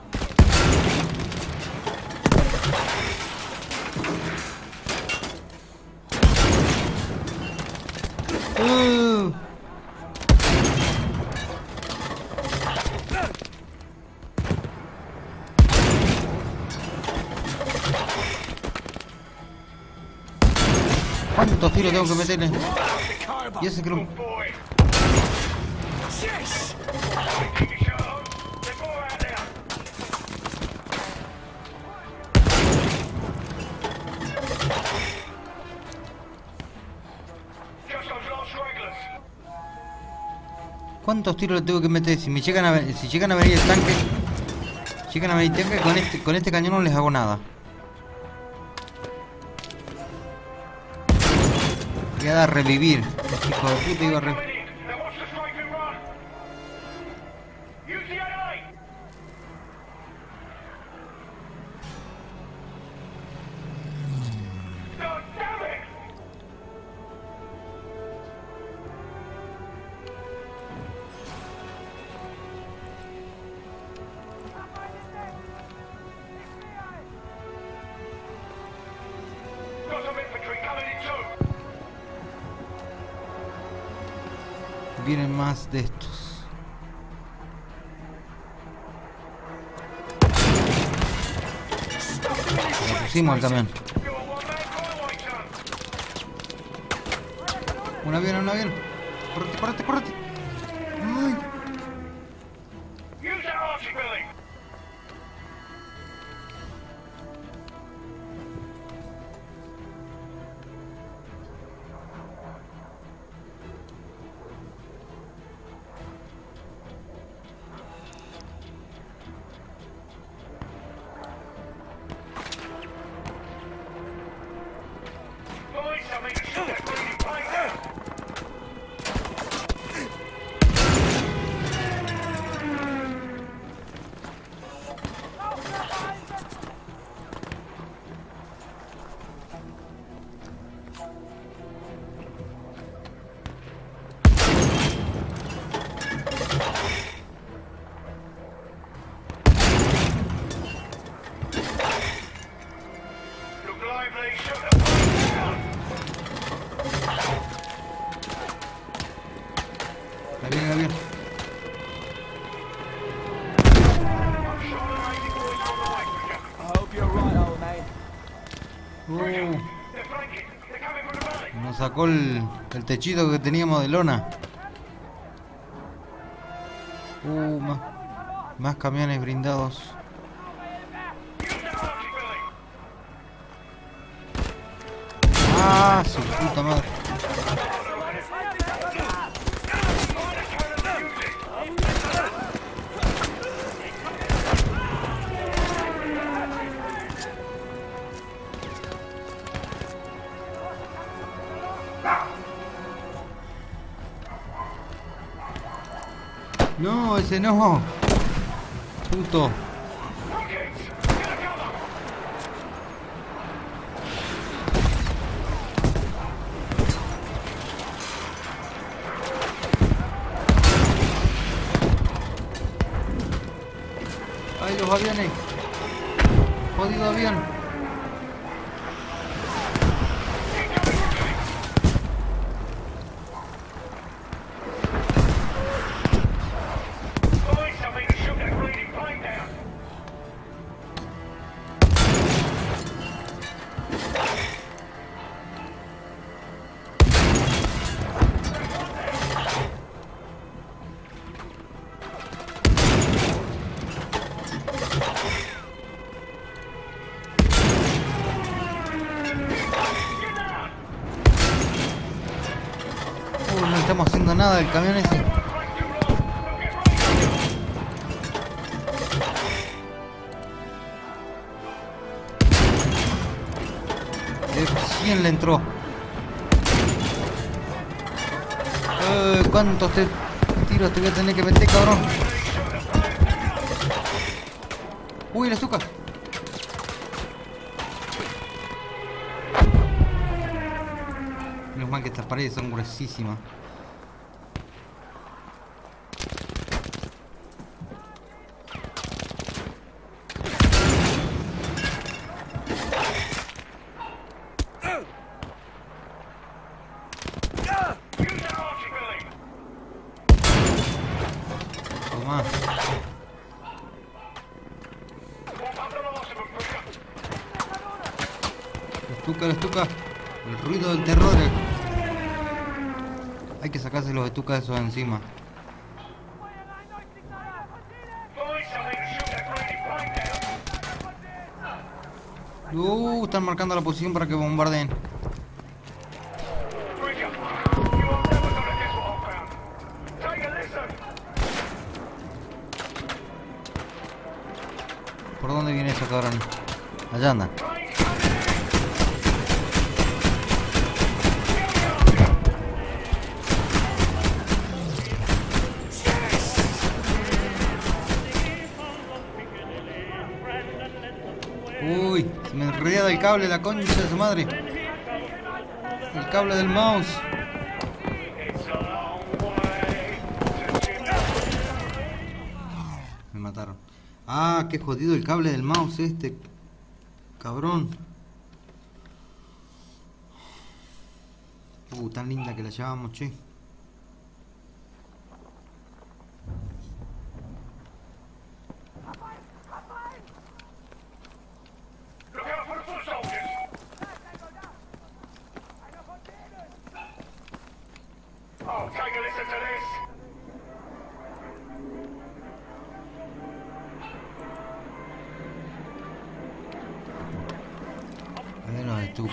¿Cuántos tiros tengo que meterle? Y ese creo... Boy. Yes! Keep your shirt on. There's more out there. Just those last stragglers. ¿Cuántos tiros le tengo que meter? Si me llegan a si llegan a venir el tanque, llegan a venir el tanque, con este cañón no les hago nada. Voy a dar revivir. Hijo de puta, iba a Now watch the strike and run. Use the AA. God damn it! Got some infantry coming in too. Vienen más de estos. Lo pusimos al camión. You're a one-man highway, son. Un avión, un avión. Correte, correte, correte. Ay. Use that archie, Billy. Ahí viene el avión. I hope you're right, old man. Nos sacó el techito que teníamos de lona. Más camiones blindados. Ah, su puta madre. No, ese no. Puto. Ay, los aviones. Jodido avión. No estamos haciendo nada del camión ese. Recién le entró. ¿Cuántos tiros te voy a tener que meter, cabrón? Uy, la azúcar. Menos mal que estas paredes son gruesísimas. Toma. La estuca. El ruido del terror. Hay que sacarse los estucas esos de encima. Están marcando la posición para que bombardeen. ¿Por dónde viene esa cabrón? Allá anda. Uy, se me enredaba el cable, la concha de su madre. El cable del mouse. Me mataron. Ah, qué jodido el cable del mouse este. Cabrón. Tan linda que la llevamos, che. Hay unos estucas.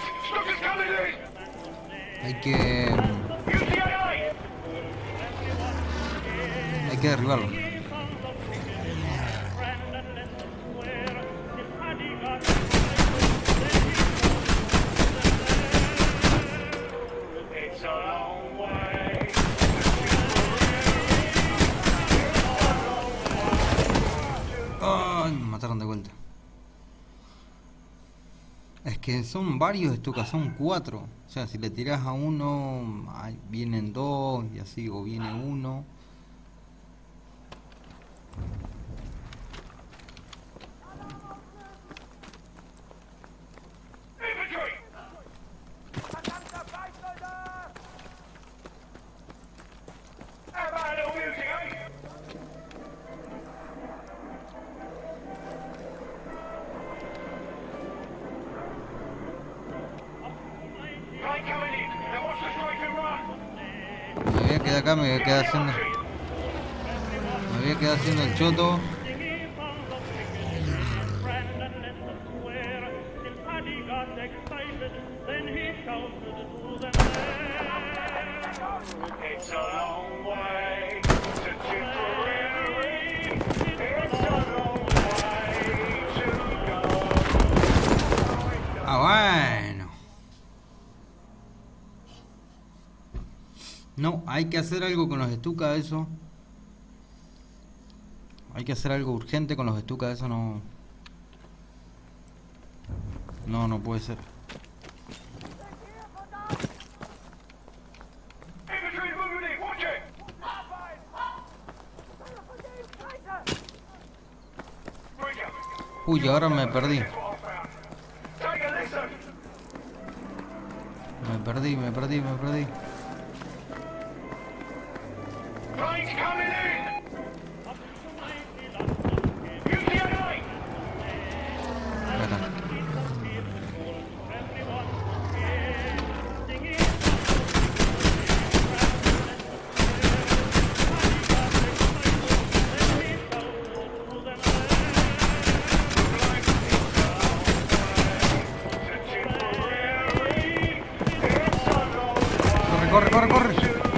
Hay que derribarlo. Ay, me mataron de vuelta. Es que son varios estucas, son 4. O sea, si le tiras a uno, vienen 2 y así, o viene uno. quedé acá, me voy a quedar haciendo... Me voy a quedar haciendo el choto. It's a long way to Tipperary. It's a long way to go. Ah, bueno. No, hay que hacer algo con los estucas, eso. Hay que hacer algo urgente con los estucas, eso no... No puede ser. Infantry moving, watch it! Uy, ahora me perdí. Take a listen. Me perdí. Planes coming in. UTNA. Acá está. Corre.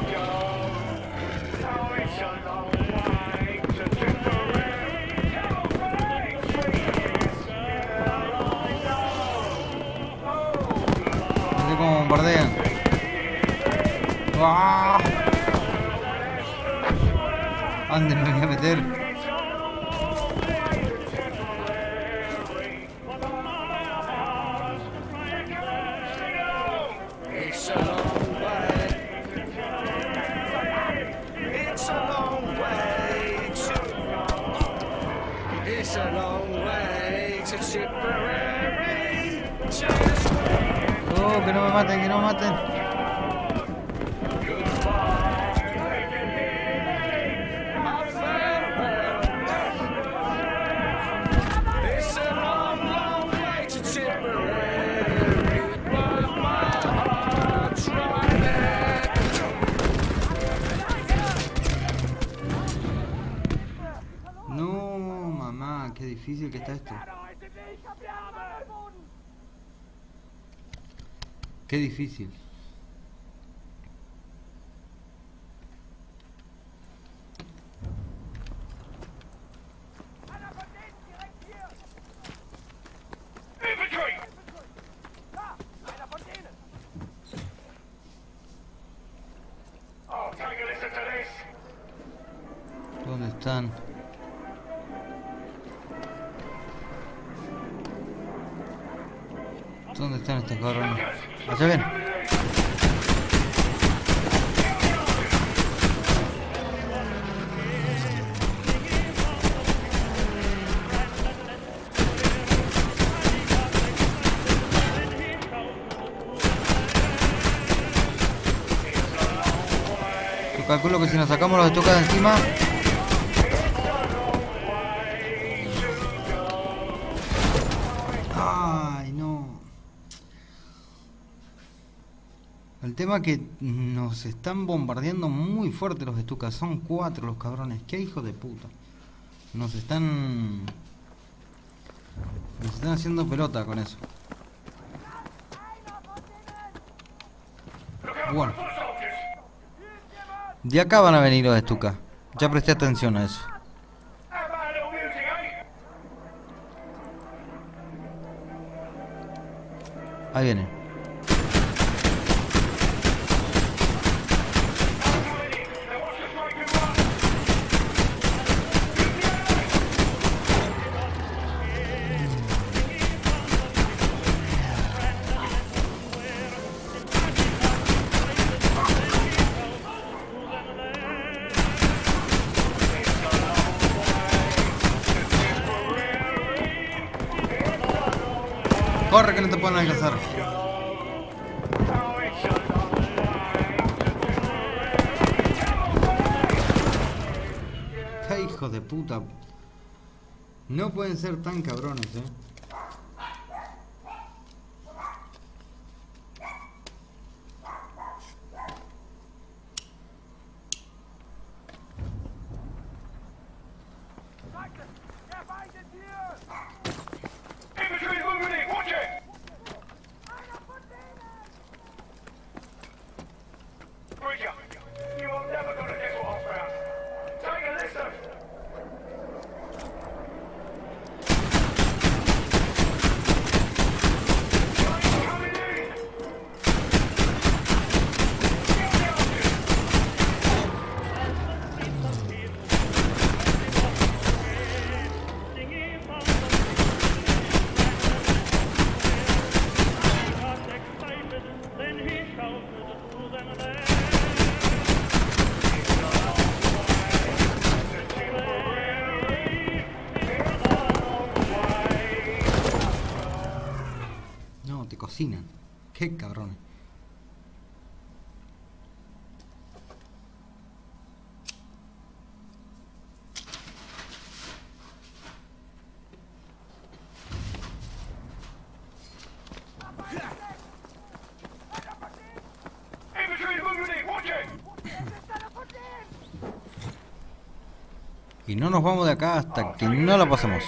Así como bombardean. ¡Ah! ¿Dónde me voy a meter? It's a long way. It's a long way to... It's a long way to Tipperary. Oh, que no me maten. It's a long, long way to Tipperary, but my heart's right there. No, mamá, qué difícil que está esto. Qué difícil. Infantry. Oh, take a listen to this. ¿Dónde están? ¿Dónde están estos cabrones? Allá ven. Yo calculo que si nos sacamos los estucas de encima... Ay, no. El tema es que nos están bombardeando muy fuerte los estucas. Son 4 los cabrones. Qué hijos de puta. Nos están haciendo pelota con eso. Bueno. De acá van a venir los estucas. Ya presté atención a eso. How about a little music, eh? Ahí viene. Now watch the strike and run. Corre que no te pueden alcanzar. Qué hijos de puta. No pueden ser tan cabrones, cocinan. Qué cabrones. Infantry moving in, watch it! Y no nos vamos de acá hasta que no la pasemos.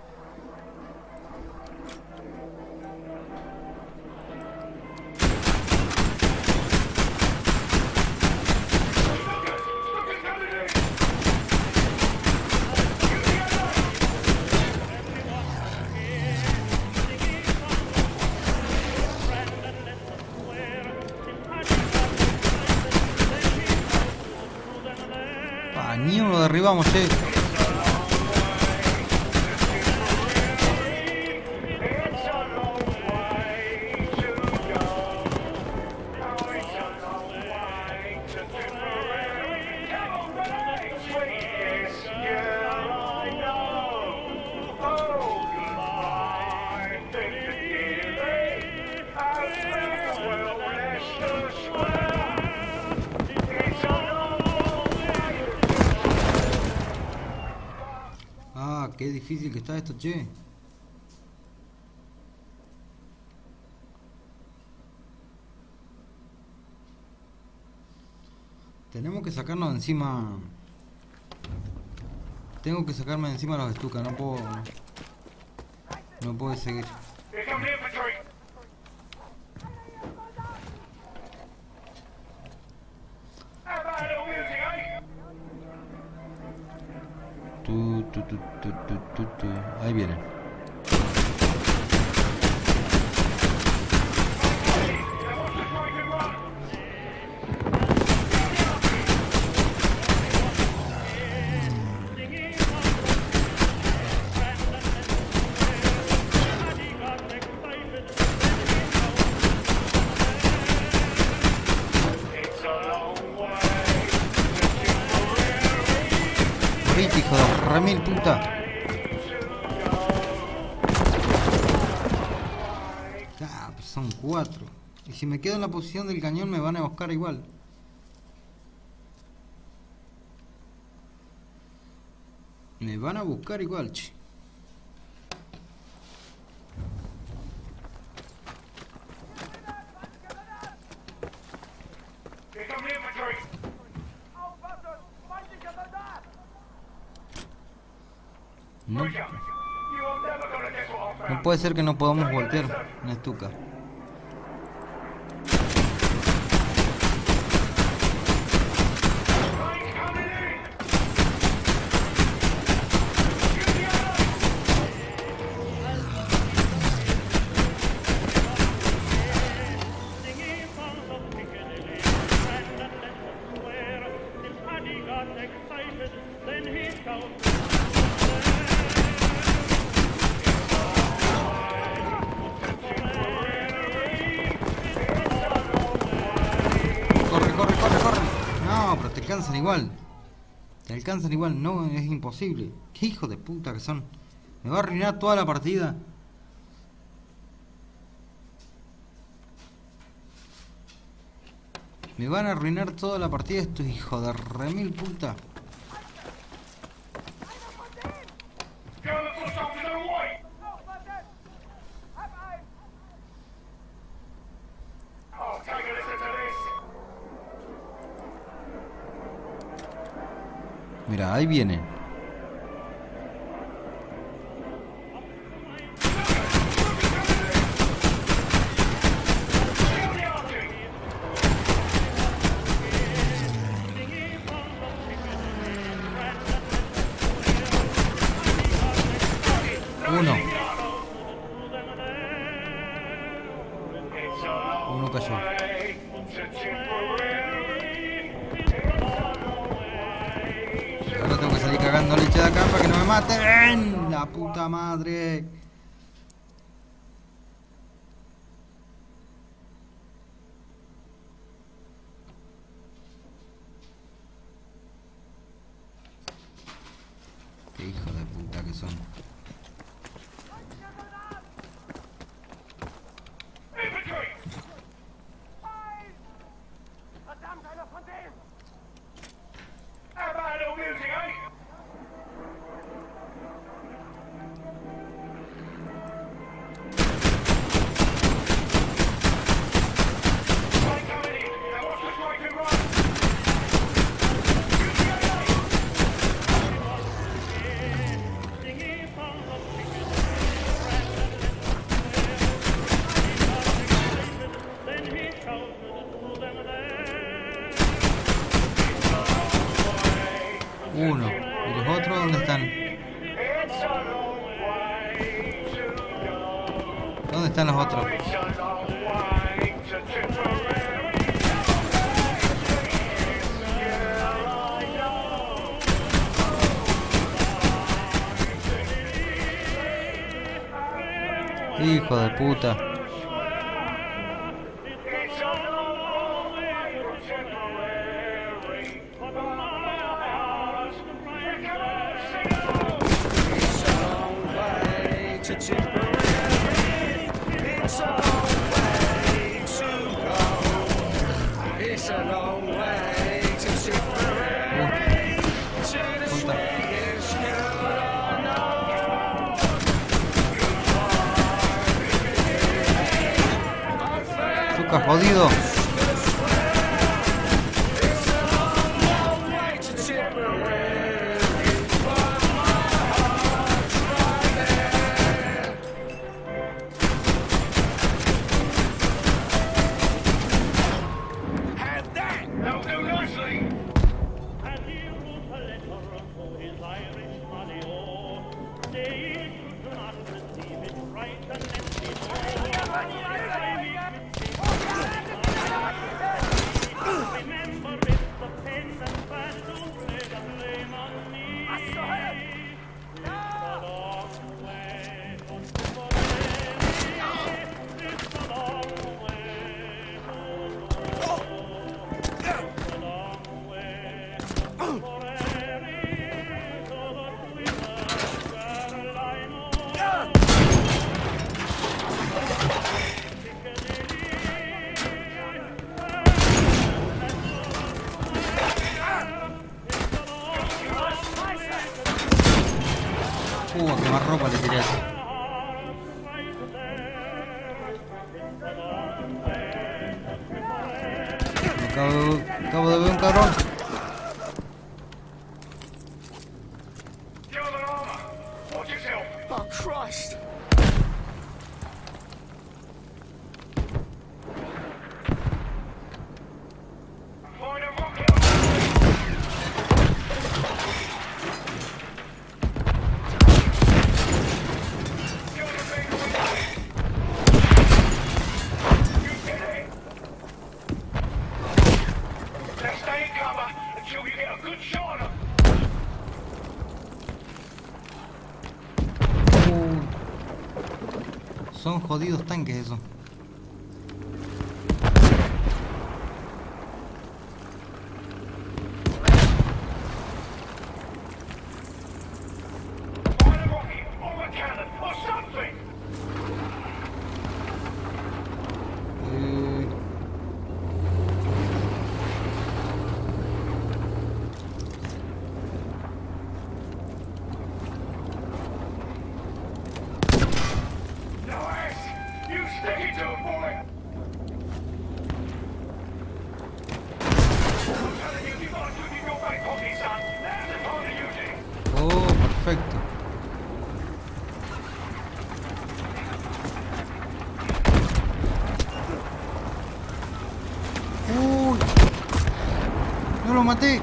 Ni uno derribamos, It's a long way to go. Oh, it's a long way to Tipperary. Come on, grenades! Sweetest girl I know. Oh, goodbye, Piccadilly. And farewell, Leicester Square. It's a long way. Ah, qué difícil que está esto, che. Tenemos que sacarnos de encima. Tengo que sacarme de encima los Stuka, no puedo. No puedo seguir. Here comes the infantry. How about a little music, eh? Tu. Ahí vienen. Now watch the strike and run. It's a long way to Tipperary. Morite, hijo de remil puta. Ah, pues son 4. Y si me quedo en la posición del cañón me van a buscar igual. Me van a buscar igual, che. Here come the infantry. Aufpassen! Feindlicher Soldat! No, Bridger, you are never gonna guess what I no found. puede ser que no podamos voltear una Stuka. Train's coming in. Get the other. Corre, corre, corre, corre. No, pero te alcanzan igual. Te alcanzan igual, no, es imposible. Qué hijo de puta que son. Me va a arruinar toda la partida. Me van a arruinar toda la partida estos hijos de remil puta. German foot soldiers are away. Aufpassen! Hab ein! Oh, take a listen to this. Mira, ahí vienen. Uno. Uno cayó. Ahora tengo que salir cagando leche de acá para que no me maten. La puta madre. Qué hijo de puta que son. Infantry ¿Dónde están los otros? It's a long way to Tipperary. Hijo de puta. It's a long way to Tipperary. From my house, pick up and sing along. It's a long way to Tipperary. It's a long way to go. It's a long way to Tipperary. To the sweetest girl I know. Zuka, jodido. It's a long way to Tipperary. But my heart's right there. Have that! That'll do nicely. And he wrote a letter to his Irish money, oh, saying you do not receive it right and let me know. Remember it's the pen and pad, don't lay the blame on me. It's a long way to Tipperary. It's a long way to go. It's a long way to Tipperary, to the Queen of Carolina. A quemar ropa le tiré así. Acabo de ver un cabrón. Get on the armor. Watch yourself. Oh, Christ! Find a rocket. Get on the big window. You get it. Now stay in cover until you get a good shot on them. Son jodidos tanques eso. Find a rocket or a cannon or something. Eh, Nice. You stick it to him, boy. I'm telling you, you've got to keep your back pocket, son. Now's the time to use it. Oh, perfecto. Uy, no lo maté.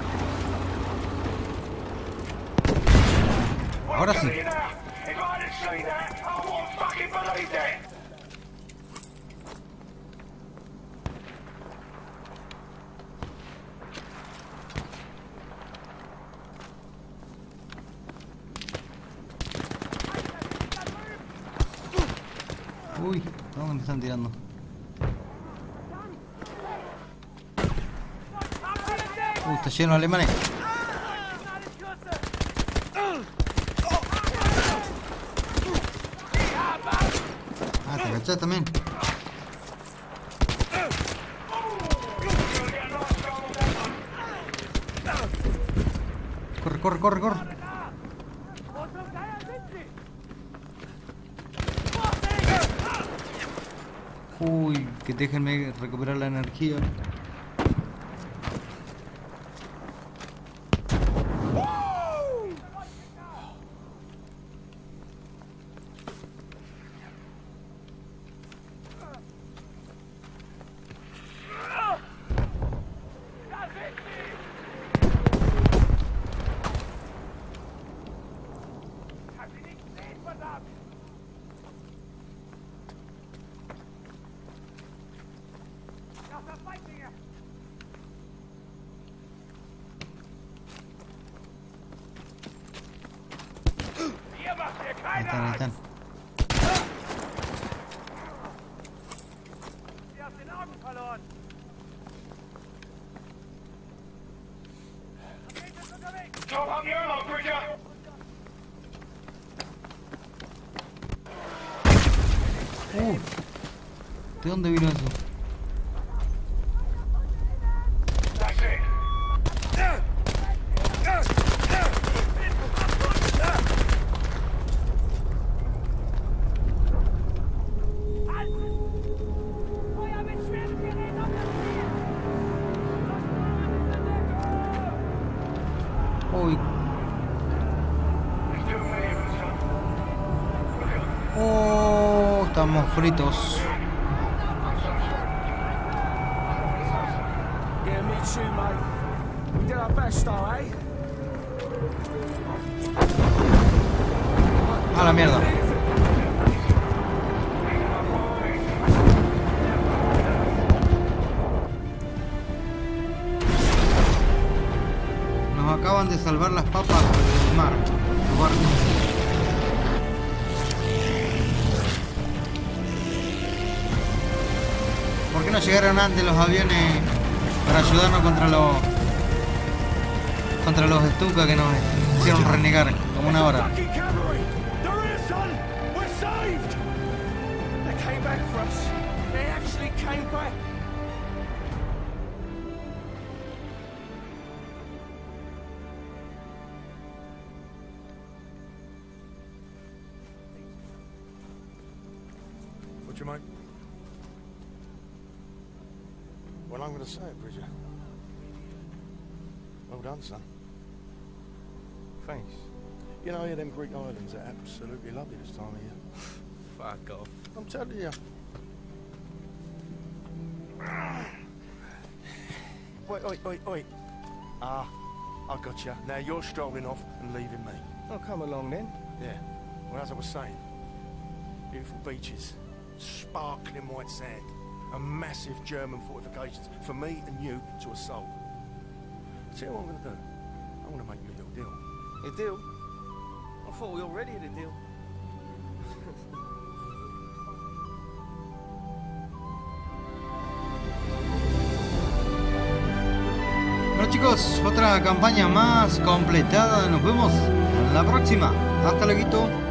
Ahora I'm sí. telling you now, if I hadn't seen that, I won't fucking believe that. Uy, ¿dónde me están tirando? Está lleno de alemanes. Ah, te agachás también. Corre, corre, corre, corre. Uy, que déjenme recuperar la energía. Feiglinge! Ihr macht mir Ahí keine están, ahí Angst! están. Sie aus den Augen verloren! Rakete ist unterwegs! Top up your ammo, Bridger! ¿De dónde vino eso? That's it! Halt! Feuer mit schweren Geräten auf das Ziel! Uy. There's too many of us, son. Look out. Oh, estamos fritos. Yeah, me too, mate. We did our best, though, eh? A la mierda. Nos acaban de salvar las papas del mar. Los barcos. ¿Por qué no llegaron antes los aviones para ayudarnos contra los estucas que nos hicieron renegar como una hora? Fucking cavalry! They're here, son! We're saved! They came back for us. They actually came back. What you, mate? Well, I'm going to say it, Bridger. Well done, son. Thanks. You know, yeah, them Greek islands are absolutely lovely this time of year. Fuck off. I'm telling you. Wait. Ah, I got you. Now you're strolling off and leaving me. I'll come along then. Yeah. Well, as I was saying, beautiful beaches, sparkling white sand, and massive German fortifications for me and you to assault. See what I'm going to do? I want to make you a little deal. A deal? I thought we already had a deal. Bueno chicos, otra campaña más completada. Nos vemos en la próxima. Hasta luego.